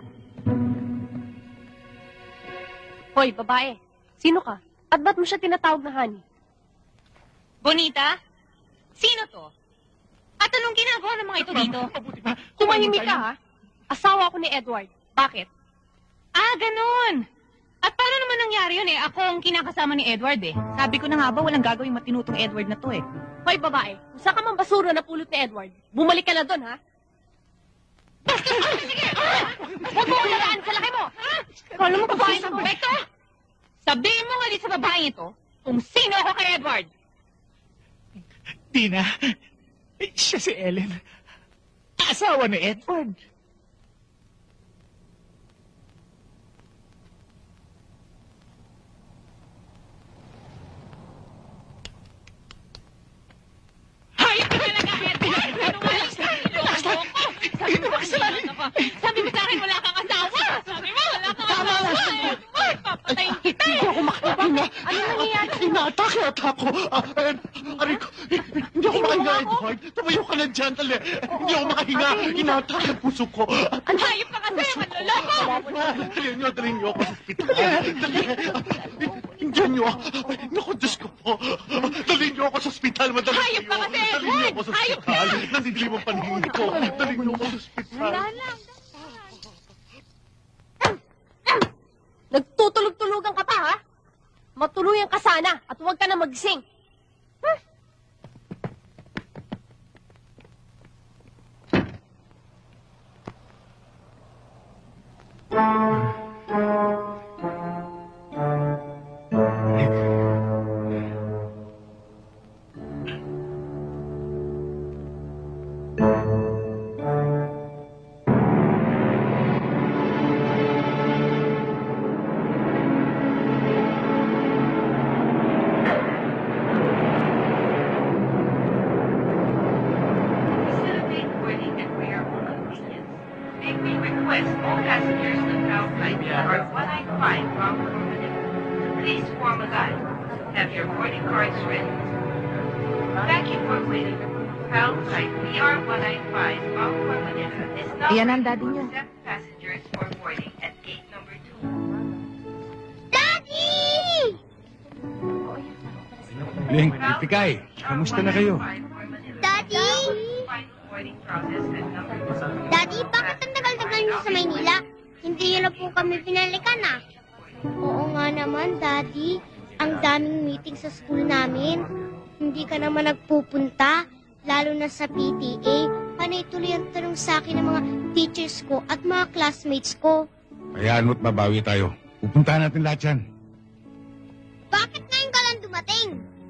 Hoy, babae. Sino ka? At ba't mo siya tinatawag na honey? Bonita? Sino to? At anong ginagawa ng mga ito dito? Tumahimik ka, ha? Asawa ko ni Edward. Bakit? Ah, ganun! At paano naman nangyari yun eh? Ako ang kinakasama ni Edward eh. Sabi ko na nga ba, walang gagawing matinutong Edward na to eh. Hoy, babae. Kung saan ka mang basura na pulot ni Edward, bumalik ka na doon, ha? Basta! Sige! Huwag mo ularaan sa laki mo! Kala mo babae na Bekto! Sabihin mo nga sa babaeng ito kung sino ako kay Edward. Tina, eh, siya si Ellen. Asawa ni Edward. Hayop ka talaga, Edward! Ano nga lang sa niloko ko? Sabi mo, kasalanan ka. Sabi mo sa akin, wala kang asawa. Sabi mo, wala kang asawa. Edward, papatayin kita eh. Hindi ako makahinga. Ano nangyayari? Inaatake ata ako. Ah, eh, aray ko. Hindi ako makahinga, Edward. Tumayo ka lang dyan, dali. Hindi ako makahinga. Inaatake ang puso ko. Ang hayop ka kasi, manloloko! Dalhin niyo, dalhin niyo ako sa ospital. Dali. Indiyan niyo. Naku, Diyos ko po. Dalhin niyo ako sa ospital. Madali Hayop ka kasi, Dalhin niyo ako sa Hayop ka! ospital. Nandidilim ang paningin ko. Dalhin niyo ako sa ospital. Nagtutulog-tulugan ka pa, ha? Matuluyan ka sana at huwag ka na magising. Hmm? Ayan ang daddy niyo. Daddy! Link, Itikay, kamusta na kayo? Daddy? Daddy, bakit ang tagal-tagal niyo sa Maynila? Hindi niyo na po kami pinalikan ah. Oo nga naman, Daddy. Ang daming meeting sa school namin. Hindi ka naman nagpupunta, lalo na sa P T A. Panay tuloy ang tanong sa akin ng mga teachers ko at mga classmates ko. Hayaan mo't babawi tayo. Pupuntahan natin lahat yan. Bakit ngayon ka lang dumating?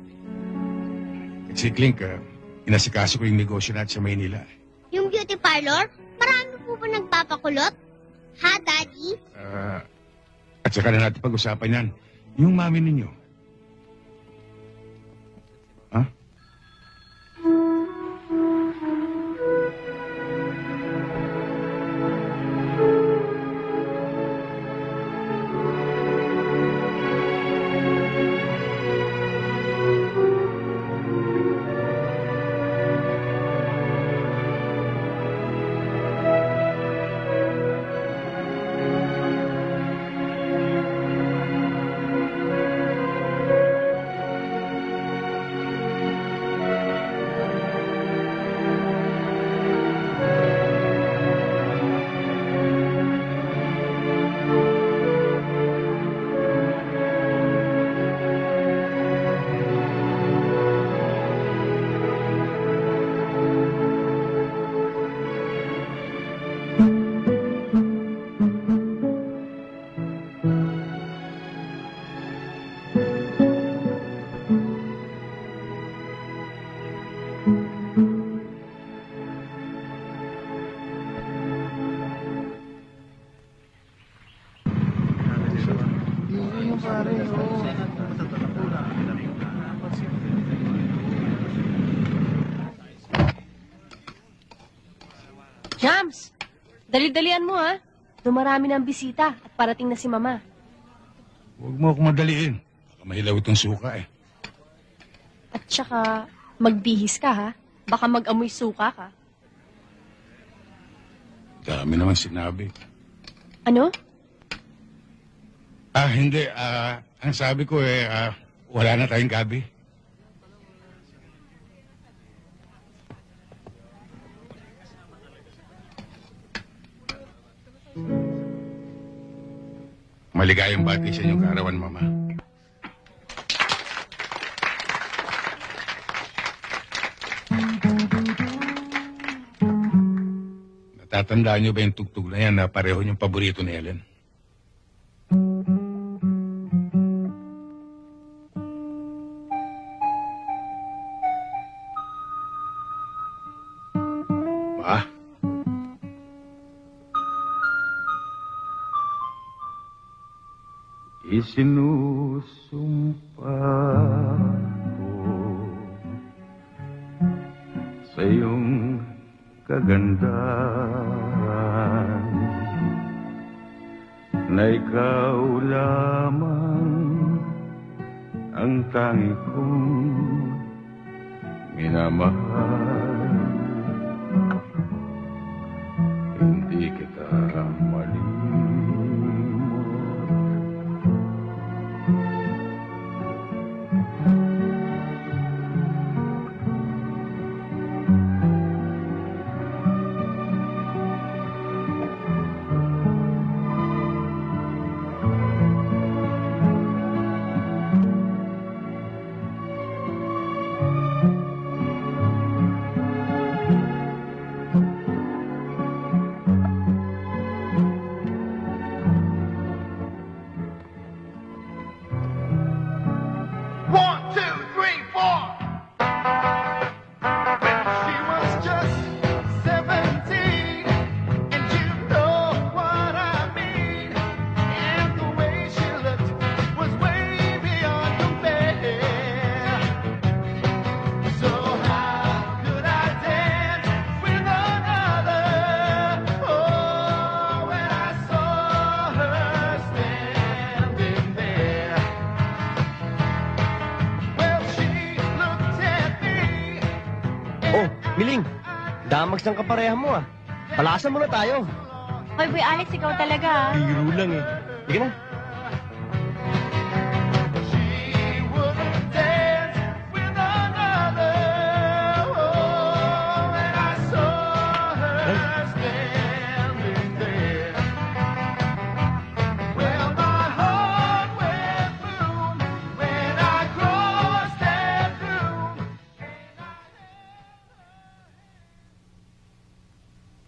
Si Clink, uh, inasikaso ko yung negosyo natin sa Maynila. Yung beauty parlor? Marami po ba nagpapakulot? Ha, Daddy? Uh, at saka na natin pag-usapan yan. Yung mami ninyo. Ha? Jams! Dali-dalian mo, ha? Dumarami ng bisita at parating na si Mama. Huwag mo akong madaliin. Baka mahilaw itong suka eh. At saka, magbihis ka, ha? Baka mag-amoy suka ka. Dami naman sinabi. Ano? Ah, hindi. Ah, ang sabi ko eh, ah, wala na tayong gabi. Maligayang bati sa inyong kaarawan, Mama. Natatandaan niyo ba yung tugtog na yan na pareho niyong paborito ni Ellen? Ma? Isinusumpa ko sa iyong kagandahan na ikaw lamang ang tangi kong minamahal. Hindi kita malimot. Miling, damags ng kapareha mo ah. Palasan mo na tayo. Hoy, Boy Alex, ikaw talaga, ah. Biro lang eh. Sige na.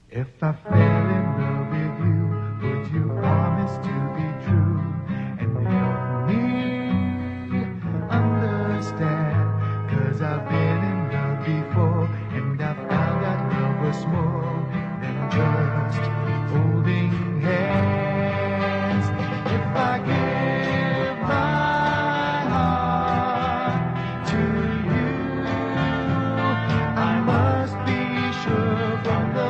If I fell in love with you, would you promise to be true and help me understand? 'Cause I've been in love before and I found that love was more than just holding hands. If I give my heart to you, I must be sure from the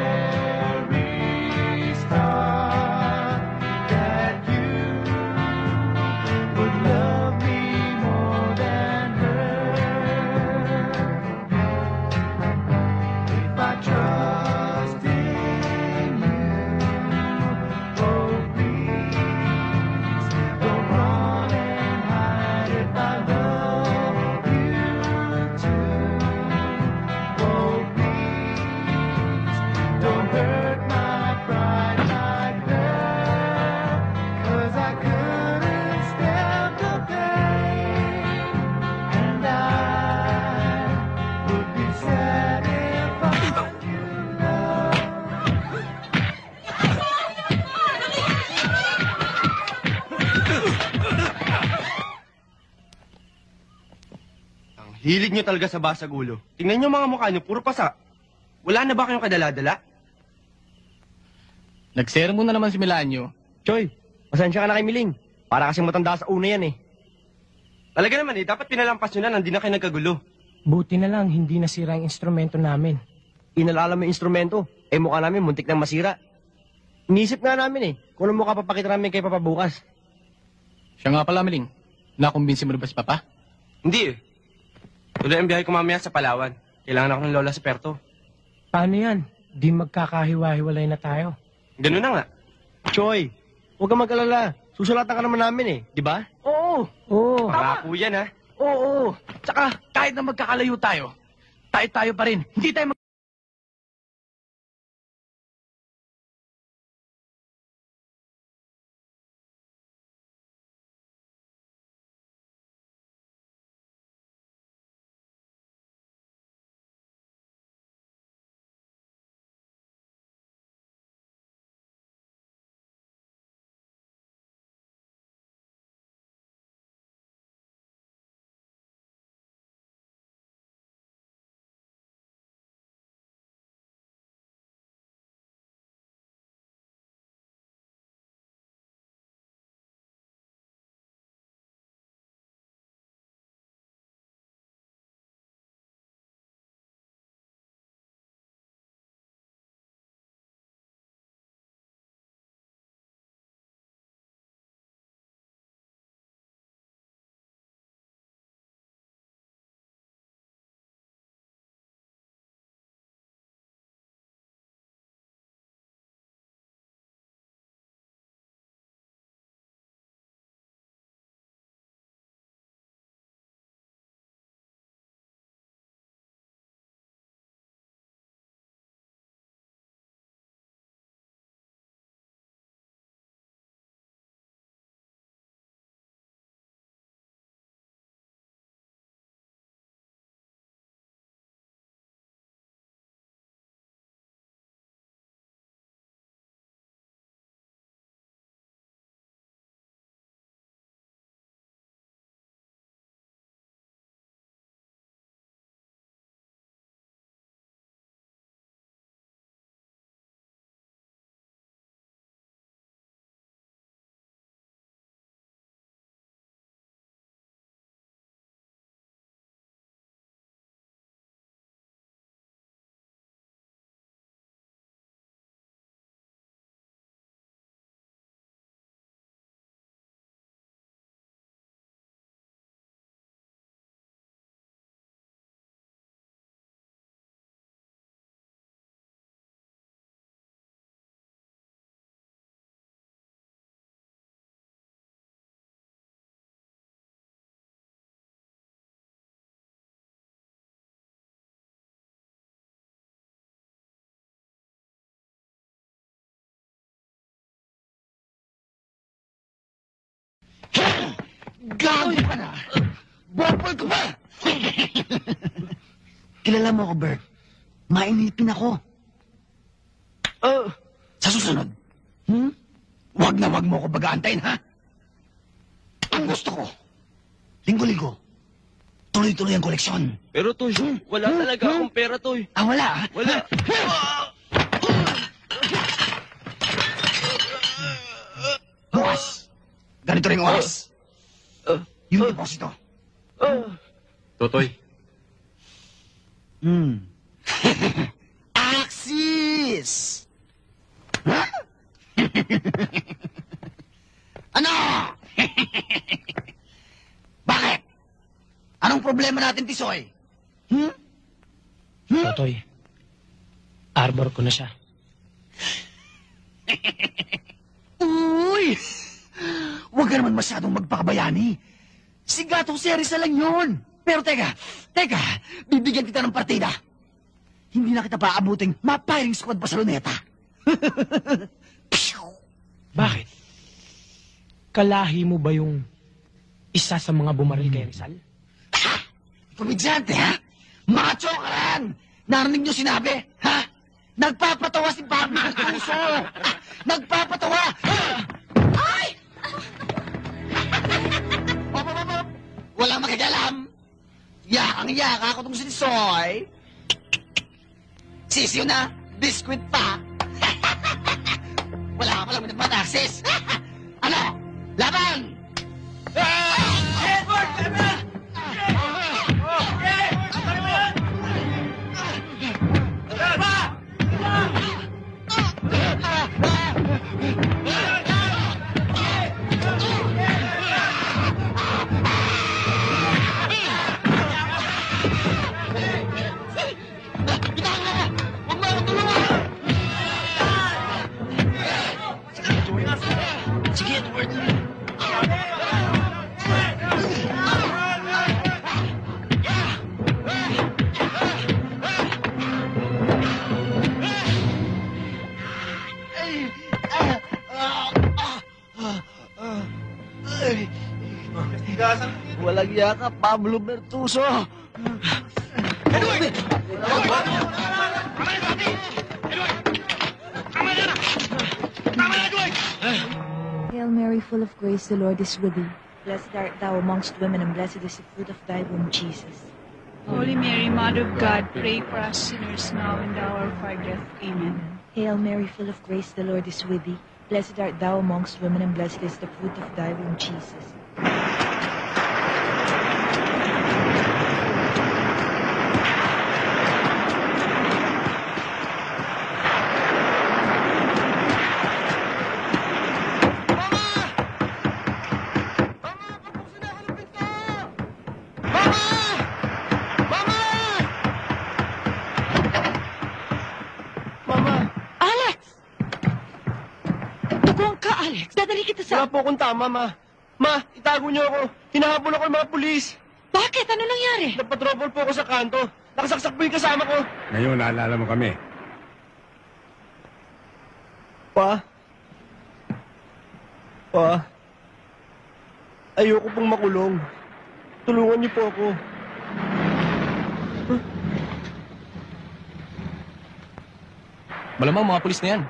very start that you would love me more than her. If I trust in you, oh please don't run and hide. If I love you too, oh please don't hurt my pride like that. 'Cause I couldn't stand the pain, and I would be sad if I let you know. Ang hilig nyo talaga sa basag ulo. Tingnan nyo mga mukha nyo, puro pasa. Wala na ba kayong kadala-dala? Nagsermon na naman si Milanyo. Choy, pasensya ka na kay Miling. Para kasing matanda sa una yan eh. Talaga naman eh, dapat pinalampas nyo na, hindi na kayo nagkagulo. Buti na lang, hindi nasira ang instrumento namin. Inalala mo yung instrumento, eh mukha namin muntik nang masira. Inisip nga namin eh, kung ano mukha papakita namin kay Papa bukas. Siya nga pala, Miling. Nakumbinsi mo na ba si Papa? Hindi eh. Tuloy ang biyahe ko mamaya sa Palawan. Kailangan ako ng Lola sa Perto. Paano yan? Di magkakahiwa-hiwalay na tayo. Ganun na nga. Choy, huwag kang mag-alala. Susulatan ka naman namin eh, di ba? Oo! Oo! Pangako yan ha. Oo! Tsaka, kahit na magkakalayo tayo, tayo-tayo pa rin. Hindi tayo mag... Gago ka na! Bopol ko ba? Kilala mo ako, Bert. Mainitin ako. Uh, sa susunod, hmm? Wag na wag mo ko baga-antayin, ha? Ang gusto ko, linggo-linggo, tuloy-tuloy ang koleksyon. Pero, Toy, wala talaga akong pera, Toy. Ah, wala, ha? Wala. Bukas, ganito rin oras. Yung deposito. Totoy. Hmm. Axis! Ha? Ano? Bakit? Anong problema natin, Tisoy? Hmm? Hmm? Totoy, arbor ko na siya. Uy! Huwag ka naman masyadong magpakabayani. Si Gato Serisa lang yun. Pero teka, teka, bibigyan kita ng partida. Hindi na kita paabuting ma-firing squad pa sa luneta. Bakit? Kalahi mo ba yung isa sa mga bumaril kay Rizal? Komedyante, ha? Macho ka lang! Narinig niyo sinabi, ha? Nagpapatawa si Pablo Tuso! Nagpapatawa! Ay! Op, op, op, op. Walang makigalam! Yakang-yaka ako tong si Soy. Sisiyo na, biskwit pa. Wala ka palang nagmatasis. Ano? Laban! Edward! Laban! Sige, Edward. Walang yaka, Pablo Bertuso. Edward! Hail Mary, full of grace, the Lord is with thee. Blessed art thou amongst women, and blessed is the fruit of thy womb, Jesus. Holy Mary, Mother of God, pray for us sinners now and the hour of our death. Amen. Hail Mary, full of grace, the Lord is with thee. Blessed art thou amongst women, and blessed is the fruit of thy womb, Jesus. Wala po akong tama, ma. Ma, itago niyo ako. Hinahabol ako ng mga pulis. Bakit? Ano nangyari? Nagpatrobol po ako sa kanto. Nakasaksak po yung kasama ko. Ngayon, naalala mo kami. Pa? Pa? Ayoko pong makulong. Tulungan niyo po ako. Huh? Malamang mga pulis na yan.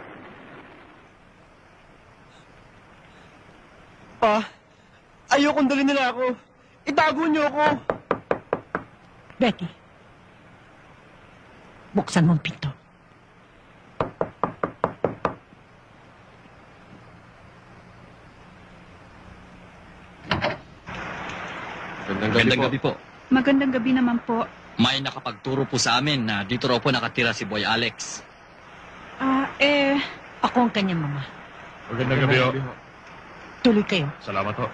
Pa, ayokong dalhin nila ako. Itago niyo ako. Becky, buksan mo ang pinto. Magandang gabi, Magandang gabi po. Magandang gabi naman po. May nakapagturo po sa amin na dito raw po nakatira si Boy Alex. Ah, eh... Ako ang kanyang mama. Magandang gabi, ho. Tuloy kayo. Salamat, ho.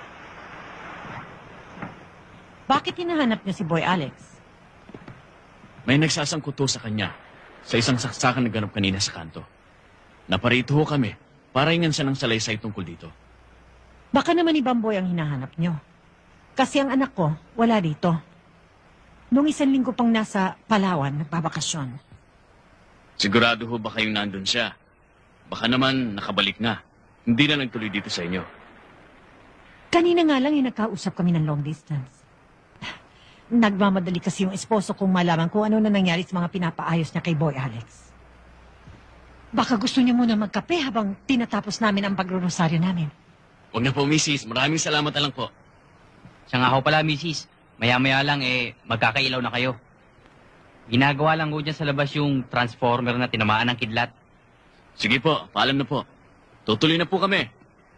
Bakit hinahanap niyo si Boy Alex? May nagsasangkuto sa kanya sa isang saksakan na ganap kanina sa kanto. Naparito ho kami para ingan siya ng salaysay tungkol dito. Baka naman ibang boy ang hinahanap niyo. Kasi ang anak ko, wala dito. Noong isang linggo pang nasa Palawan, nagbabakasyon. Sigurado ho ba kayong nandun siya? Baka naman nakabalik na. Hindi na nagtuloy dito sa inyo. Kanina nga lang yung nagkausap kami ng long distance. Nagmamadali kasi yung esposo kong malaman kung ano na nangyari sa mga pinapaayos niya kay Boy Alex. Baka gusto niyo muna magkape habang tinatapos namin ang pagrorosaryo namin. Huwag na po, Missus. Maraming salamat na lang po. Siya nga ho pala, Missus. Maya-maya lang, eh, magkakailaw na kayo. Ginagawa lang ho dyan sa labas yung transformer na tinamaan ng kidlat. Sige po, paalam na po. Tutuloy na po kami.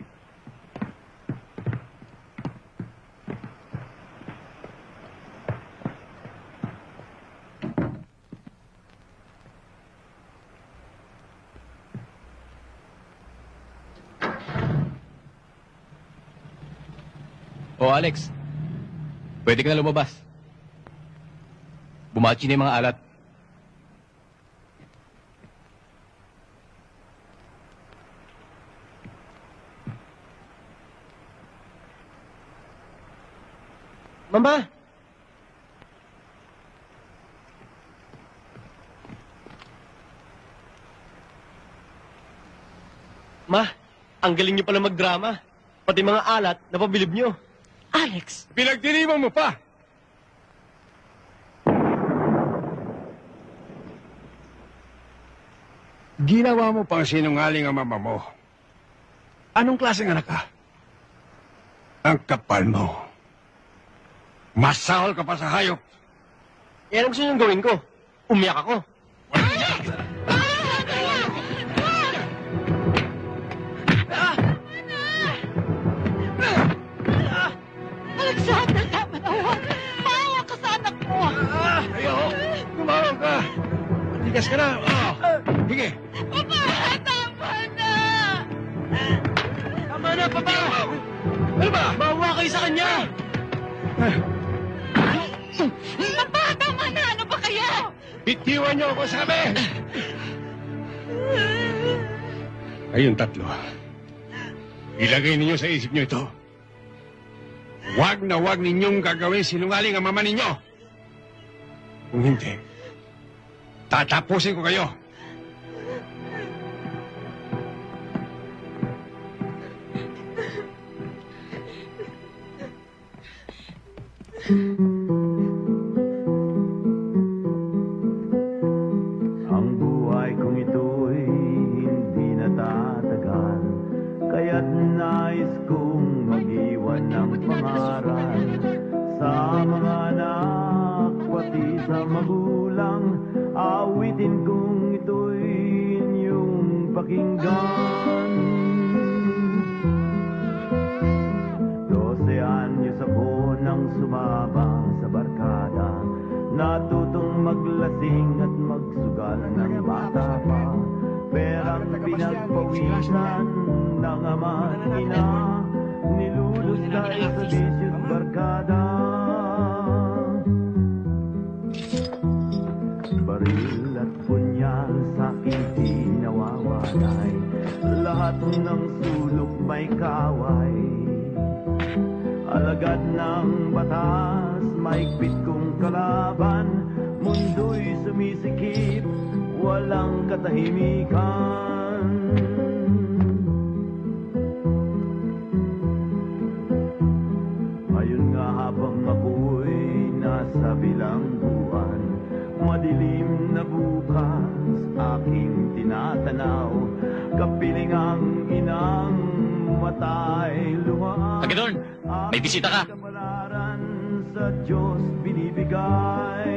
O Alex, pwede ka na lumabas. Bumachi na yung mga alat. Mama! Ma, ang galing niyo pala magdrama. Pati mga alat, napabilib niyo. Alex! Pinagdiriman mo pa! Ginawa mo pang sinungaling ang mama mo. Anong klaseng anak ka? Ang kapal mo. Masahol ka pa sa hayop. Eh, anong gusto niyong gawin ko? Umiyak ako. Alexander, tama na huwag. Maawa ka sa anak mo. Ayaw! Tumawag ka! Matigas ka na! Oh. Sige! Papa, tama na! Tama na, Papa! Ano ba? Maawa kayo sa kanya! Papa, tama na! Ano ba kayo? Bitiwan niyo ako sa gabi! Kayong tatlo, ilagay ninyo sa isip niyo ito. Huwag na huwag ninyong gagawin sinungaling ang mama ninyo. Kung hindi, tatapusin ko kayo. Ang buhay kong ito'y hindi natatagal, kaya't nais kong mag-iwan ng pangaral sa mga anak, pati sa magulang. Awitin kong ito'y inyong pakinggan. Dose anyos ako nang sumabang sa barkada, natutong maglasing at magsugal ng bata pa. Perang pinagpawisan ng ama at ina, nilulus dahil sa bisyot barkada. Baril at punyal sa aking nawawalay, lahat ng sulok may kaway. Alagad ng batas, maigpit kong kalaban, mundo'y sumisikip, walang katahimikan. Ayun nga habang ako'y nasa bilangguan, madilim na bukas aking tinatanaw, kapiling ang inang matay luha. Hagedorn, may bisita ka. Kamalaran sa Diyos binibigay.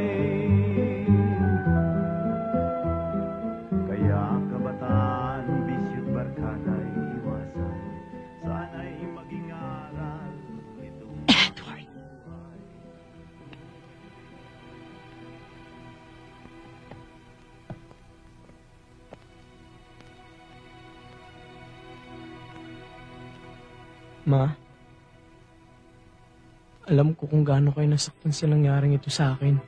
Kaya kabataan, bisyot barkada iwasan. Sana'y maging aral itong Edward. Ma, alam ko kung gaano kayo nasaktan sa nangyaring ito sa akin.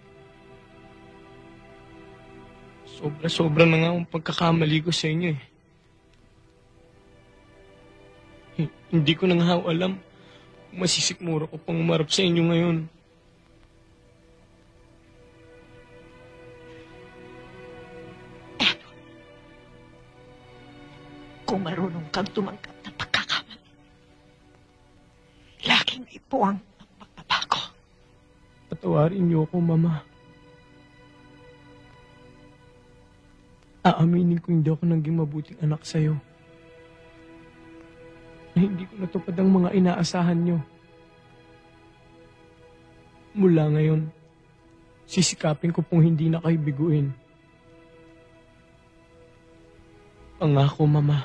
Sobra-sobra na nga ang pagkakamali ko sa inyo eh. H- Hindi ko na nga alam kung masisikmura ko pang umarap sa inyo ngayon. Kung marunong kang tumanggap ng pagkakamali, laging ipuwang ang pagbabago. Patawarin niyo ako, Mama. Aaminin ko hindi ako naging mabuting anak sa'yo. Na hindi ko natupad ang mga inaasahan nyo. Mula ngayon, sisikapin ko pong hindi na kayo biguin. Pangako, Mama.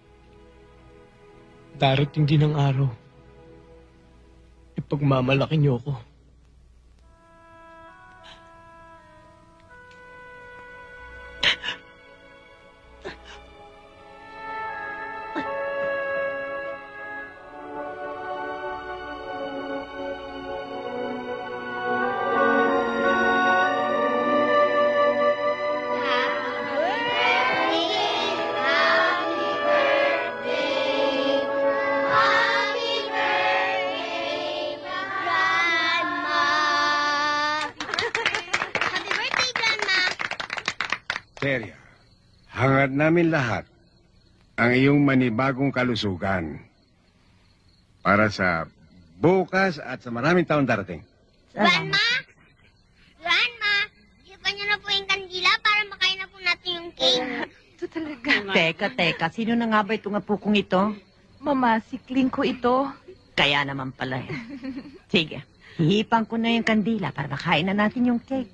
Darating din ang araw. Ipagmamalaki niyo ako. Teria, hangad namin lahat ang iyong manibagong kalusugan para sa bukas at sa maraming taon darating. Grandma? Grandma, hipan niyo na po yung kandila para makain na po natin yung cake. Ito talaga. Teka, teka. Sino na nga ba itong apukong ito? Mama, sikling ko ito. Kaya naman pala eh. Sige, hihipan ko na yung kandila para makain na natin yung cake.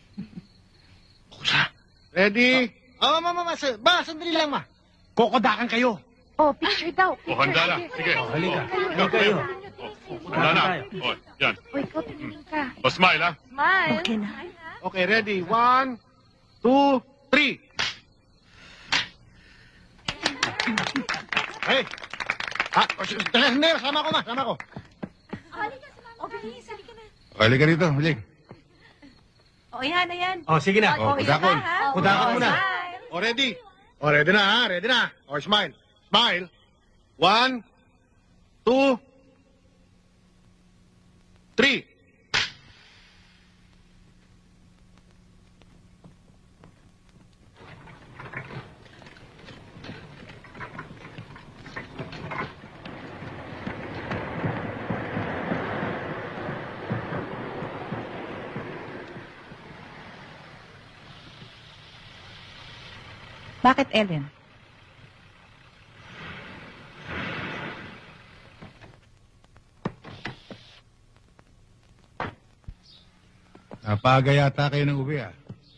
Ready? Oo, oh, mama, ma. Ba, sandali lang, ma. Kokodakan kayo. Oh, picture daw. O, handa na. Sige. Halika. Halika kayo. Handa na. O, yan. O, ikaw, tumingin ka. O, smile, ha? Smile. Okay na. Okay, ready? One, two, three. Hey! Ah, sandali, sama ko, ma. Sama ko. O, bilis, halika na. Halika rito, Huling. O, yan, ayan. Oh, sige na. Oh, kudakon. Kudakon muna. O, ready? O, ready na, ha? Ready na. O, smile. Smile. One, two, three. Bakit, Ellen? Napaga yata kayo ng uwi, ah.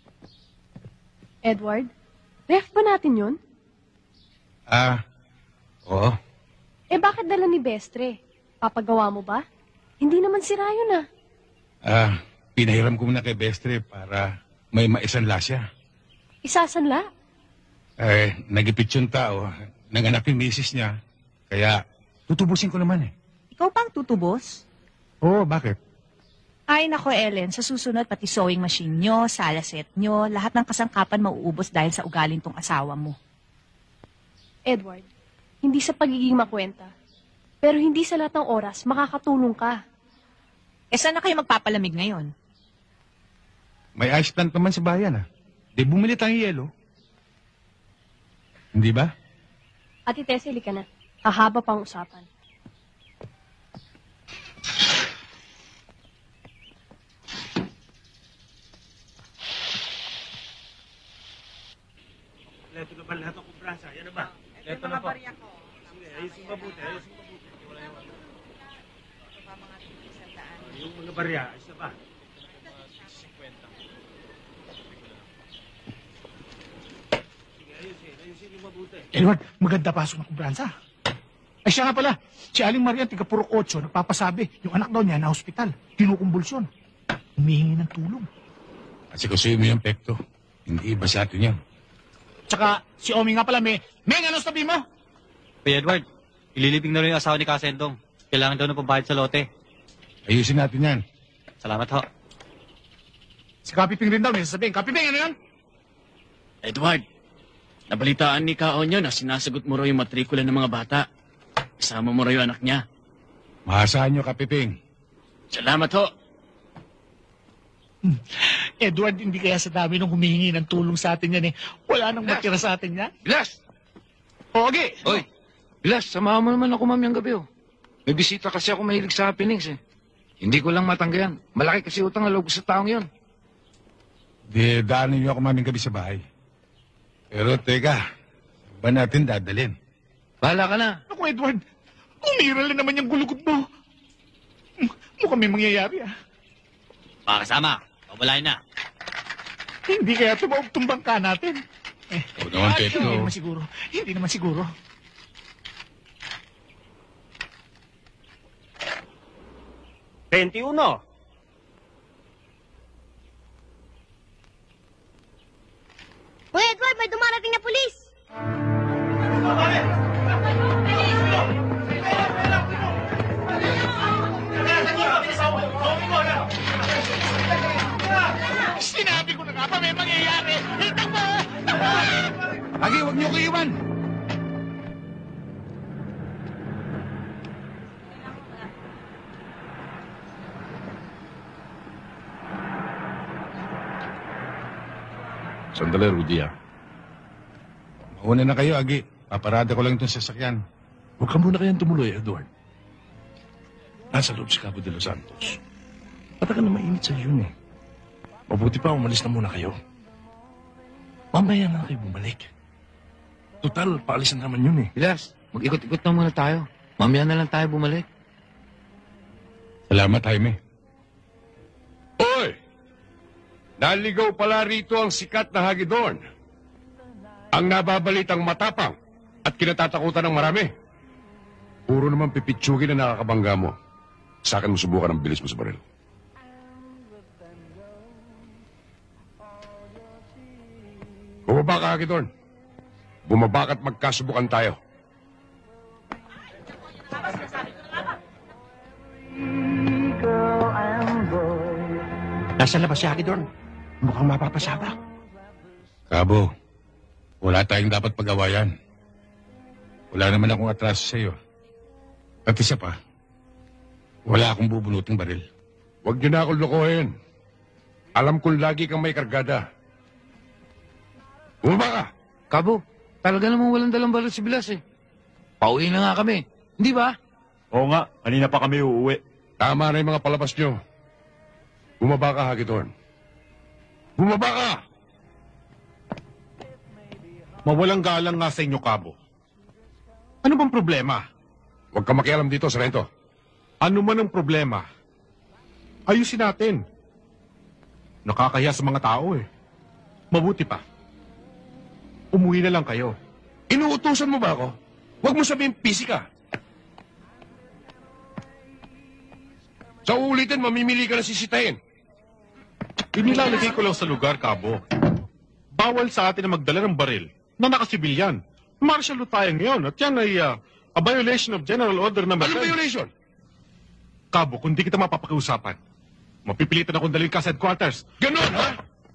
Edward, ref ba natin yun? Ah, oo. Eh bakit dala ni Bestre? Papagawa mo ba? Hindi naman sira yun ah. Ah, pinahiram ko muna kay Bestre para may maisanla siya. Isasanla? Eh, nagipit yung tao, nanganak yung misis niya, kaya tutubusin ko naman eh. Ikaw pang tutubos? Oo, bakit? Ay, nako, Ellen. Sa susunod, pati sewing machine nyo, sala set nyo, lahat ng kasangkapan mauubos dahil sa ugaling tong asawa mo. Edward, hindi sa pagiging makwenta. Pero hindi sa lahat ng oras, makakatulong ka. Eh, saan na kayo magpapalamig ngayon? May ice plant naman sa bayan, ah. Di bumili tayong yelo. Hindi ba? Ate Tessie, ka na. Hahaba pang usapan. Leto na ba lahat ng kumbrasa? Yan na ba? Leto na po. Sige, ayusin mabuti, ayusin mabuti. Wala yung ano. Yung mga barya, ayos na ba? Sige, ayusin, ayusin yung mabuti. Edward, maganda pasok ng kumbransa. Ay siya nga pala, si Aling Marian, tiga Purok Otso, nagpapasabi, yung anak daw niya na hospital, kinukumbulsyon. Humihingi ng tulong. Kasi kusuyo mo yung pekto. Hindi iba sa atin yan. Tsaka si Omi nga pala, may, may ano sabi mo? Kuya Edward, ililibing na rin yung asawa ni Kasendong. Kailangan daw ng pambayad sa lote. Ayusin natin yan. Salamat ho. Si Kapiping rin daw, may sasabihin. Kapiping, ano yan? Edward, nabalitaan ni Kaon yun na sinasagot mo raw yung matrikula ng mga bata. Kasama mo raw yung anak niya. Maasahan nyo, Kapiping. Salamat ho. Edward, hindi kaya sa dami nung humihingi ng tulong sa atin yan eh. Wala nang matira sa atin yan. Bilas! O, okay. Oy, Bilas, samahan mo naman ako mamayang gabi, oh. May bisita kasi ako mahilig sa happenings, eh. Hindi ko lang matanggayan. Malaki kasi utang na loob sa taong yon. Di, daanin nyo ako maming gabi sa bahay. Pero teka, saan ba natin dadalhin? Bahala ka na. Ako, Edward, umira na naman yung gulugod mo. M- Mukhang may mangyayari, ah. Mga kasama, pabalain na. Hindi kaya tumaog-tumbang ka natin. Eh, Oo naman, ay, Pedro. Hindi naman siguro. Hindi naman siguro. twenty-one. Hoy, Edward, may dumarating na pulis! Sinabi ko na nga pa may mangyayari. Hintay mo! Agi, huwag niyo ko iwan! Sandali, Rudy, ah. Mauna na kayo, Agi. Paparada ko lang itong sasakyan. Huwag ka muna kayang tumuloy, Edward. Nasa loob si Cabo de los Santos. Matagal na mainit sa yun eh. Mabuti pa, umalis na muna kayo. Mamaya na kayo bumalik. Total, paalis na naman yun eh. Bilas, mag-ikot-ikot na muna tayo. Mamaya na lang tayo bumalik. Salamat, Jaime. Oy! Naligaw pala rito ang sikat na Hagedorn. Ang nababalitang matapang at kinatatakutan ng marami. Puro naman pipitsugin na nakakabangga mo. Sa akin mo subukan ang bilis mo sa baril. Bumaba ka, Hagedorn. Bumaba ka at magkasubukan tayo. Nasa labas si Hagedorn. Mukhang mapapasabak. Cabo, wala tayong dapat pag-awayan. Wala naman akong atraso sa iyo. At isa pa, wala akong bubunuting baril. Huwag niyo na akong lokohin. Alam kong lagi kang may kargada. Bumaba ka! Cabo, talaga namang walang dalang baril si Bilas eh. Pauwi na nga kami. Hindi ba? Oo nga, kanina pa kami uuwi. Tama na yung mga palabas niyo. Bumaba ka, Hagedorn. Bumaba ka! Mawalang galang nga sa inyo, Cabo. Ano bang problema? Huwag ka makialam dito, Sargento. Ano man ang problema, ayusin natin. Nakakahiya sa mga tao eh. Mabuti pa. Umuwi na lang kayo. Inuutusan mo ba ako? Huwag mo sabihin pisi ka. Sa uulitin, mamimili ka na sisitahin. Inilalagay ko lang sa lugar, Cabo. Bawal sa atin na magdala ng baril na nakasibilyan. Martial law tayo ngayon at yan ay uh, a violation of General Order number Anong violation? Cabo, kung di kita mapapakiusapan, mapipilitan akong dalhin ka sa headquarters. Ganon, ha?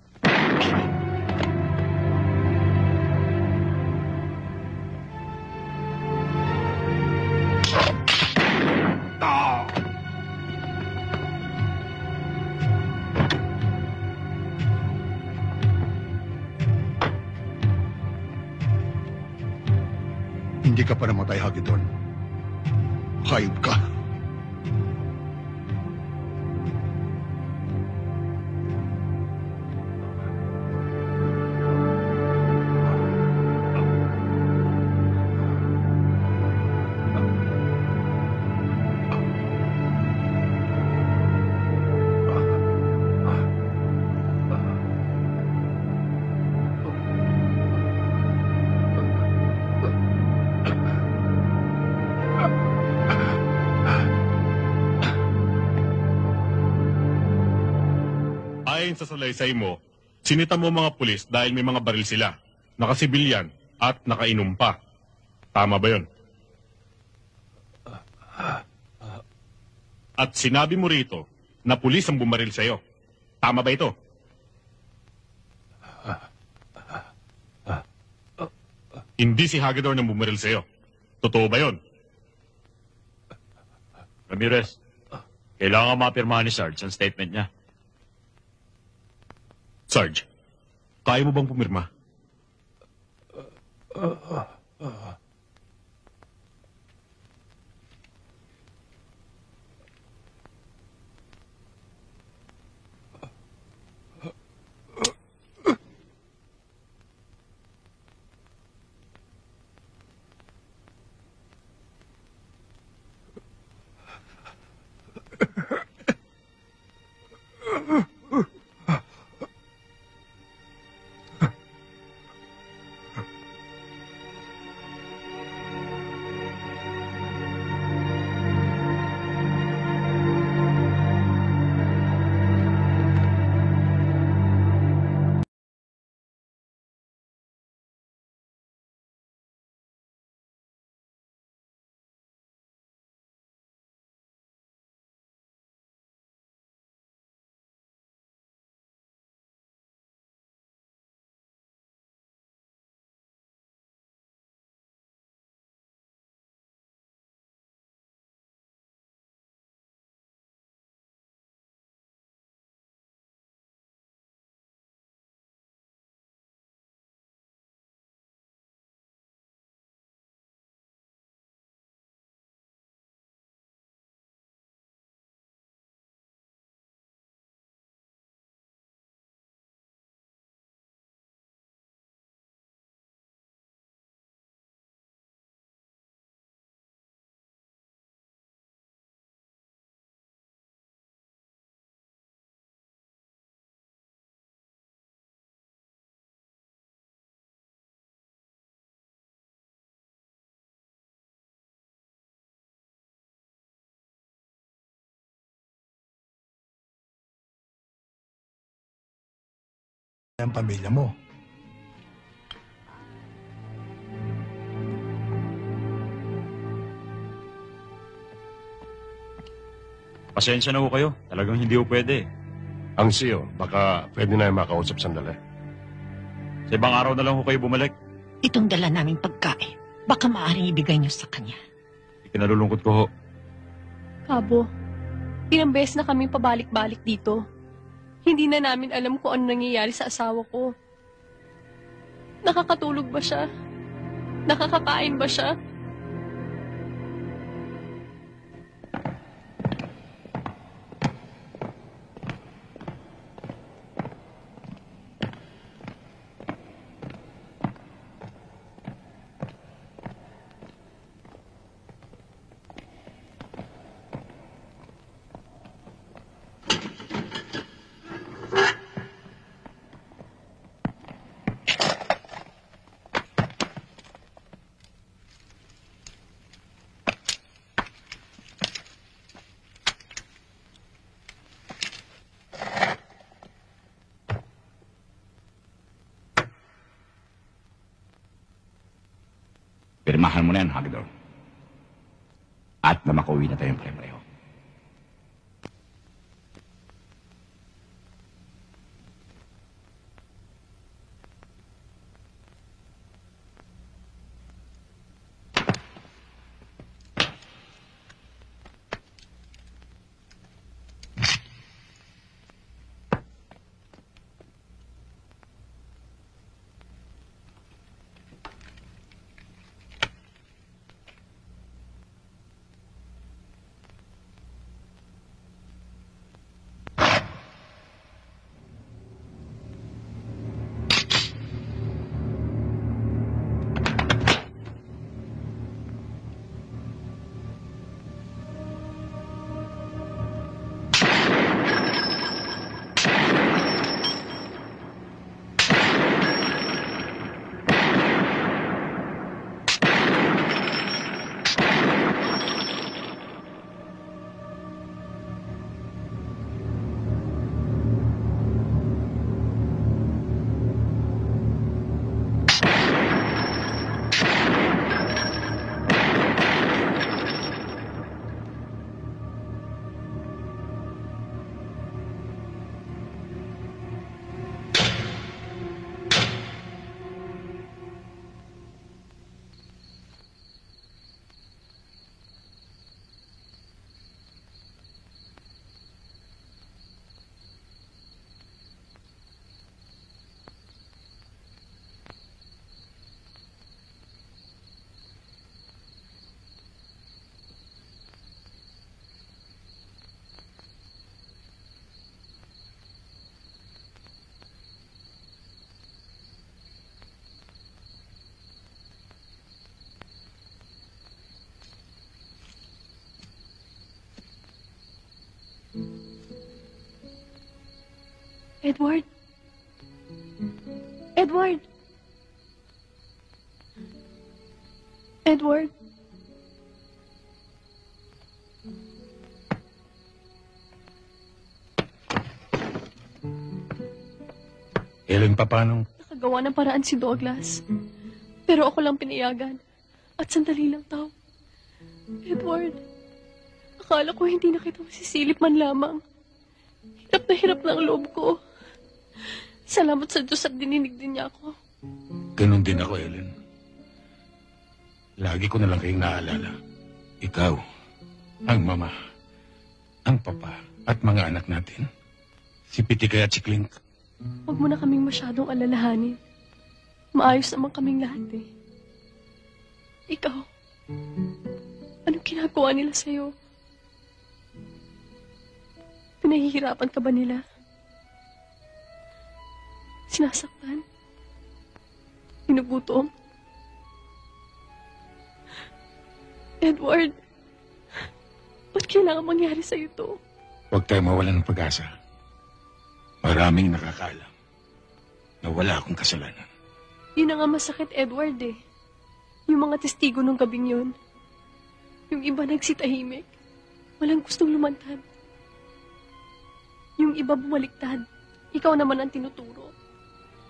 Hindi ka pa namatay, Hagedorn. Hayop ka. Ayon sa salaysay mo, sinita mo mga pulis dahil may mga baril sila, nakasibilyan at nakainom pa. Tama ba yun? At sinabi mo rito na pulis ang bumaril sa'yo. Tama ba ito? Hindi si Hagedorn ang bumaril sa'yo. Totoo ba yun? Ramirez, kailangan mapirmahan ni Sarge ang statement niya. Sarge, kaya mo bang pumirma? ang pamilya mo. Pasensya na ho kayo. Talagang hindi ho pwede. Ang C E O, baka pwede na yung makausap sandali. Sa ibang araw na lang ho kayo bumalik. Itong dala naming pagkain. Baka maaaring ibigay niyo sa kanya. Ikinalulungkot ko ho. Kabo, ilang beses na kami pabalik-balik dito. Hindi na namin alam kung ano nangyayari sa asawa ko. Nakakatulog ba siya? Nakakakain ba siya? Pirmahan mo na yan, Hagedorn. At na makauwi na tayong pare-pareho. Edward? Edward? Edward? Ellen, paano? Nakagawa ng paraan si Douglas. Pero ako lang pinayagan. At sandali lang tao. Edward, akala ko hindi na kita masisilip man lamang. Hirap na hirap na ang loob ko. Salamat sa Diyos at dininig din niya ako. Ganun din ako, Ellen. Lagi ko na lang kayong naalala. Ikaw, ang mama, ang papa, at mga anak natin. Si Pitikay at si Clink. Huwag mo na kaming masyadong alalahanin. Maayos naman kaming lahat eh. Ikaw, anong ginagawa nila sa'yo? Pinahihirapan ka ba nila? Sinasaktan? Ginugutom? Edward, ba't kailangan mangyari sa'yo to? Huwag tayo mawalan ng pag-asa. Maraming nakakaalam na wala akong kasalanan. Yun na nga masakit, Edward eh. Yung mga testigo nung gabing yun. Yung iba nagsitahimik. Walang gustong lumantad. Yung iba bumaliktad. Ikaw naman ang tinuturo.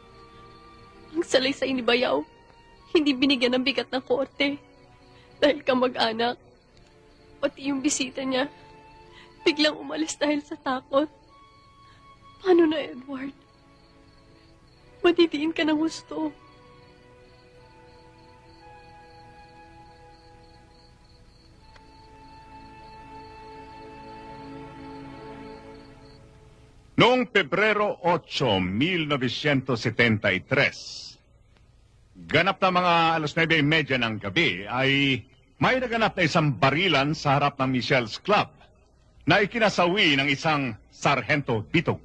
Ang salaysay ni Bayaw, hindi binigyan ng bigat ng korte. Dahil kamag-anak, pati yung bisita niya, biglang umalis dahil sa takot. Paano na, Edward? Matitiin ka ng gusto. Noong Pebrero eight, nineteen seventy-three, ganap na mga alas nuebe y media ng gabi ay may naganap na isang barilan sa harap ng Michelle's Club na ikinasawi ng isang Sargento Bitog.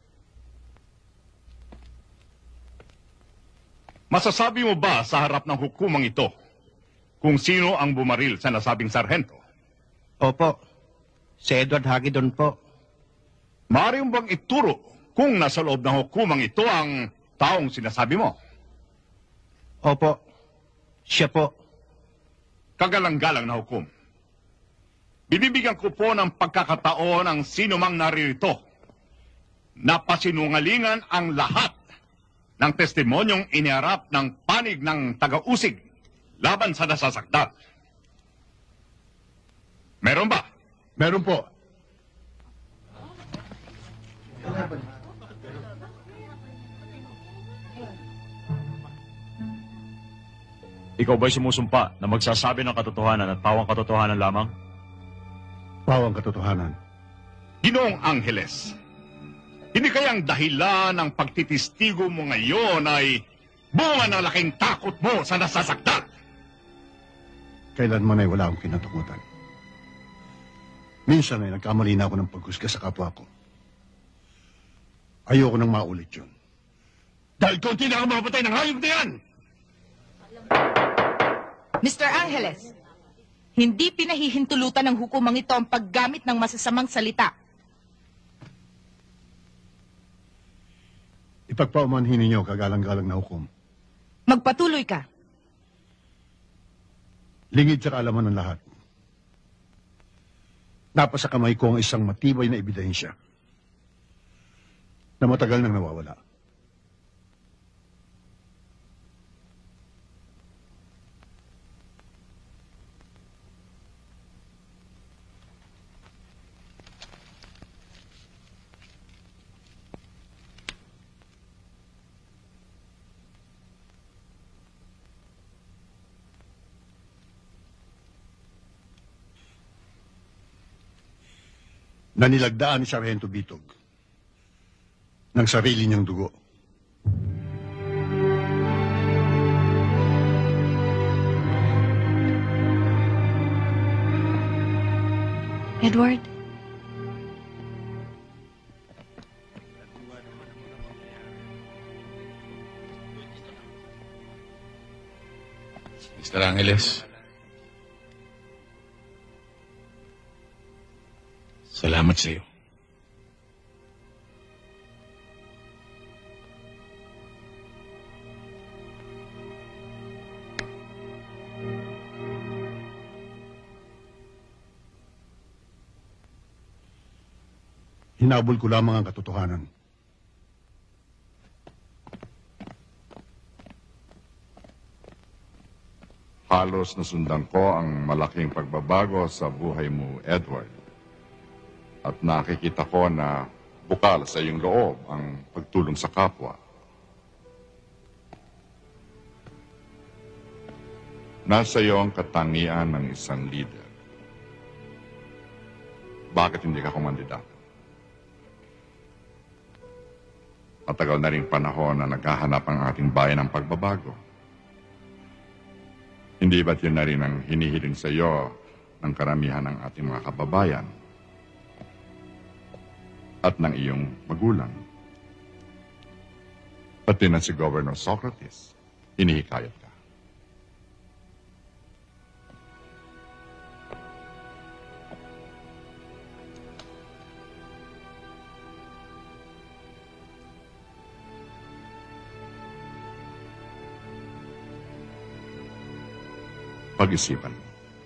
Masasabi mo ba sa harap ng hukumang ito kung sino ang bumaril sa nasabing sarhento? Opo, si Edward Hagedorn po. Maaari mo bang ituro kung nasa loob ng hukumang ito ang taong sinasabi mo? Opo, siya po. Kagalang-galang na hukom. Bibibigyan ko po ng pagkakataon ang sino mang naririto na pasinungalingan ang lahat ng testimonyong iniharap ng panig ng taga-usig laban sa nasasaktan. Meron ba? Meron po. Ikaw ba'y sumusumpa na magsasabi ng katotohanan at pawang katotohanan lamang? Pawang katotohanan. Ginoong Angeles, hindi kayang dahilan ng pagtitistigo mo ngayon ay bunga ng laking takot mo sa nasasaktan? Kailanman ay wala akong kinatakutan. Minsan ay nagkamali na ako ng paghusga sa kapwa ko. Ayoko nang maulit yun. Dahil konti na ang mapatay ng hayop na yan! Mister Angeles, hindi pinahihintulutan ng hukumang ito ang paggamit ng masasamang salita. Ipagpaumanhin ninyo kagalang-galang na hukom. Magpatuloy ka. Lingid sa kaalaman ng lahat. Napasa kamay ko ang isang matibay na ebidensya na matagal nang nawawala. Na nilagdaan ni Sargento Bitog ng sarili niyang dugo. Edward? Mister Angeles, salamat sa iyo. Hinabol ko lamang ang katotohanan. Halos nasundan ko ang malaking pagbabago sa buhay mo, Edward. At nakikita ko na bukal sa iyong loob ang pagtulong sa kapwa. Nasa iyo ang katangian ng isang leader. Bakit hindi ka kumandidato? Matagal na rin panahon na naghahanap ang ating bayan ng pagbabago. Hindi ba't yun na rin ang hinihiling sa iyo ng karamihan ng ating mga kababayan at ng iyong magulang? Pati na si Governor Socrates, hinihikayat ka. Pag-isipan mo.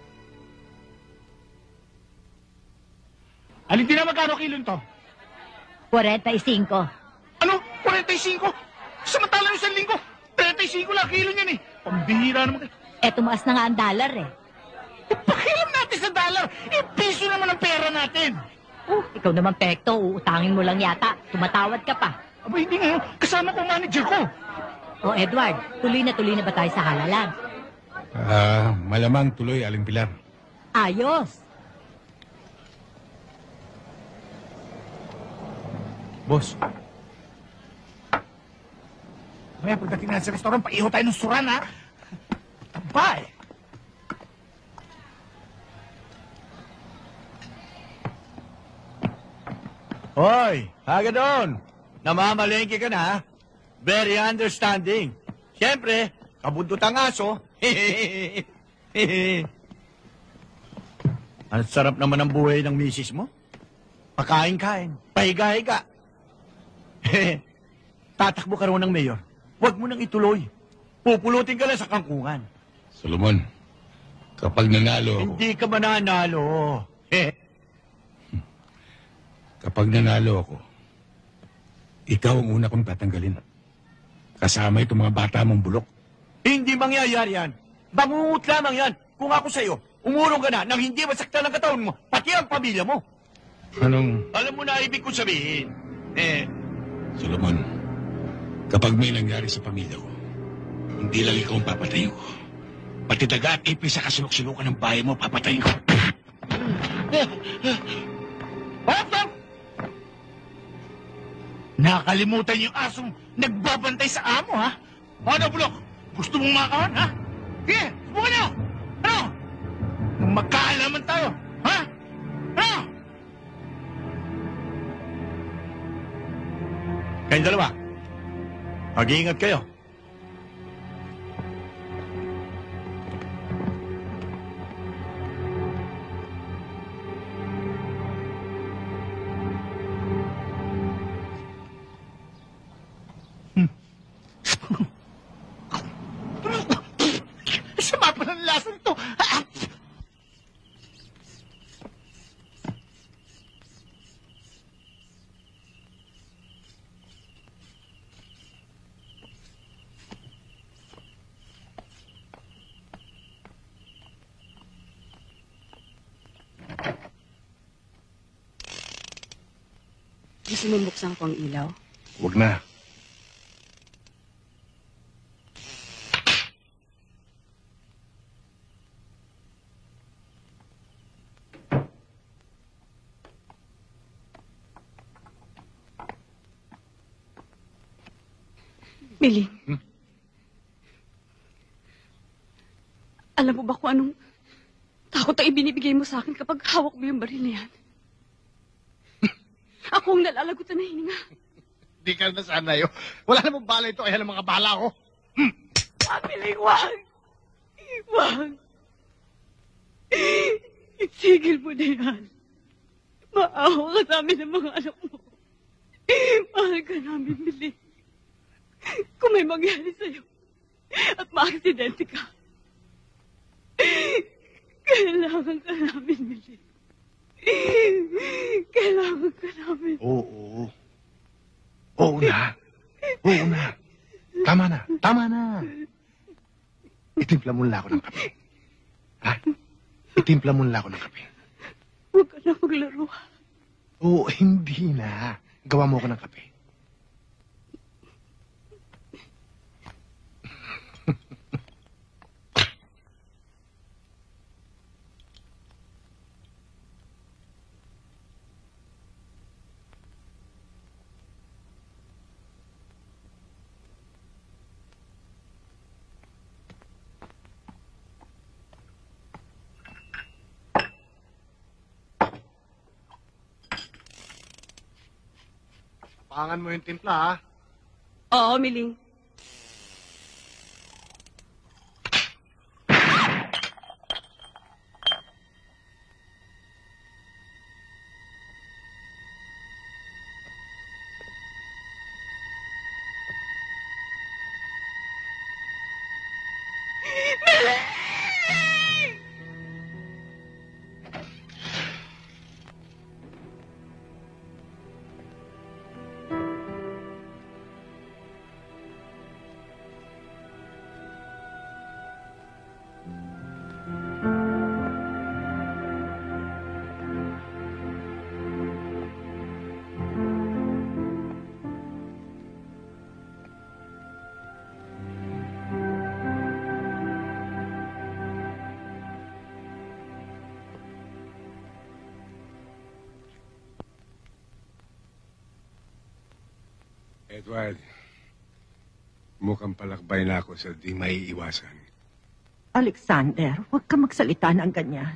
Alintina, magkano kilo to? forty-five. Ano? forty-five? Samantalang isang linggo, thirty thirty-six lang kilo niyan eh. Pambihira naman. Eh, tumaas na nga ang dollar eh. Pakialam natin sa dollar. Eh, piso naman ang pera natin. Oh, ikaw naman, Pekto, uutangin mo lang yata. Tumatawad ka pa. Aba, hindi ngayon. Kasama ko ang manager ko. O, Edward, tuloy na tuloy na ba tayo sa halalan? Ah, malamang tuloy, Aling Pilar. Ayos. Boss. Maya, pagdating na sa restaurant, paiho tayo ng suran, ha? Tabay! Hoy, Hagadon! Namamalengke ka na, ha? Very understanding. Siyempre, kabundot ang aso. Ang sarap naman ng buhay ng misis mo. Pakain-kain, pahiga-higa. Tatakbo ka raw ng mayor. Huwag mo nang ituloy. Pupulutin ka lang sa kangkungan. Solomon, kapag nanalo ako, Hindi ka mananalo. kapag nanalo ako, ikaw ang una kong tatanggalin. Kasama itong mga bata mong bulok. Hindi mangyayari yan. Bangungot lamang yan. Kung ako sa'yo, umurong ka na nang hindi masaktan ang katawan mo, pati ang pamilya mo. Anong... Alam mo na ibig ko sabihin. Eh, Solomon, kapag may nangyari sa pamilya ko, hindi lang ikaw ang papatayin ko. Pati daga at ipis sa kasulok-sulukan ng bahay mo, papatayin ko. Hop, hop! Nakalimutan yung asong nagbabantay sa amo, ha? Ano, Bulok? Gusto mong makawan, ha? Sige, subukan nyo! Ano? Nang magkaalaman tayo, ha? Ano? kayong dalawa, mag-iingat kayo. Sama pa ng lasa nito. Ah! Gusto mo buksan ko ang ilaw? Huwag na. Miling. Hmm? Alam mo ba kung anong takot ang ibinibigay mo sa akin kapag hawak mo yung baril na yan? Ako ang nalalagutan na hininga. Di ka na sana yun. Wala namang bala ito, kaya ng mga bala ko. Hmm. Miling, wag! Wag! Itigil mo na yan. Maawa ka sa amin ng mga anak mo. Mahal ka namin, Miling. Kung may mangyari sa'yo at maaksidente ka, kailangan ka namin, Miling. Kailangan ka namin. Oo. Oo na. Oo na. Tama na. Tama na. Itimpla mo lang ako ng kape. Ha? Itimpla mo lang ako ng kape. Huwag ka na maglaro. Oo, hindi na. Gawa mo ako ng kape. Pangan mo yung timpla, ha? Oo, Miling. Edward, mukhang palakbay na ako sa di maiiwasan. Alexander, huwag ka magsalita ng ganyan.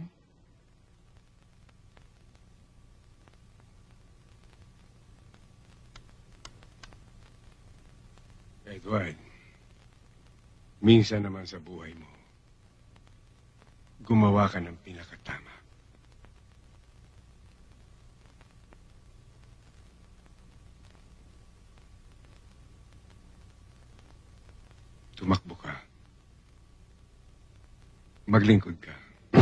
Edward, minsan naman sa buhay mo, gumawa ka ng pinakatama. Tumakbo ka. Maglingkod ka.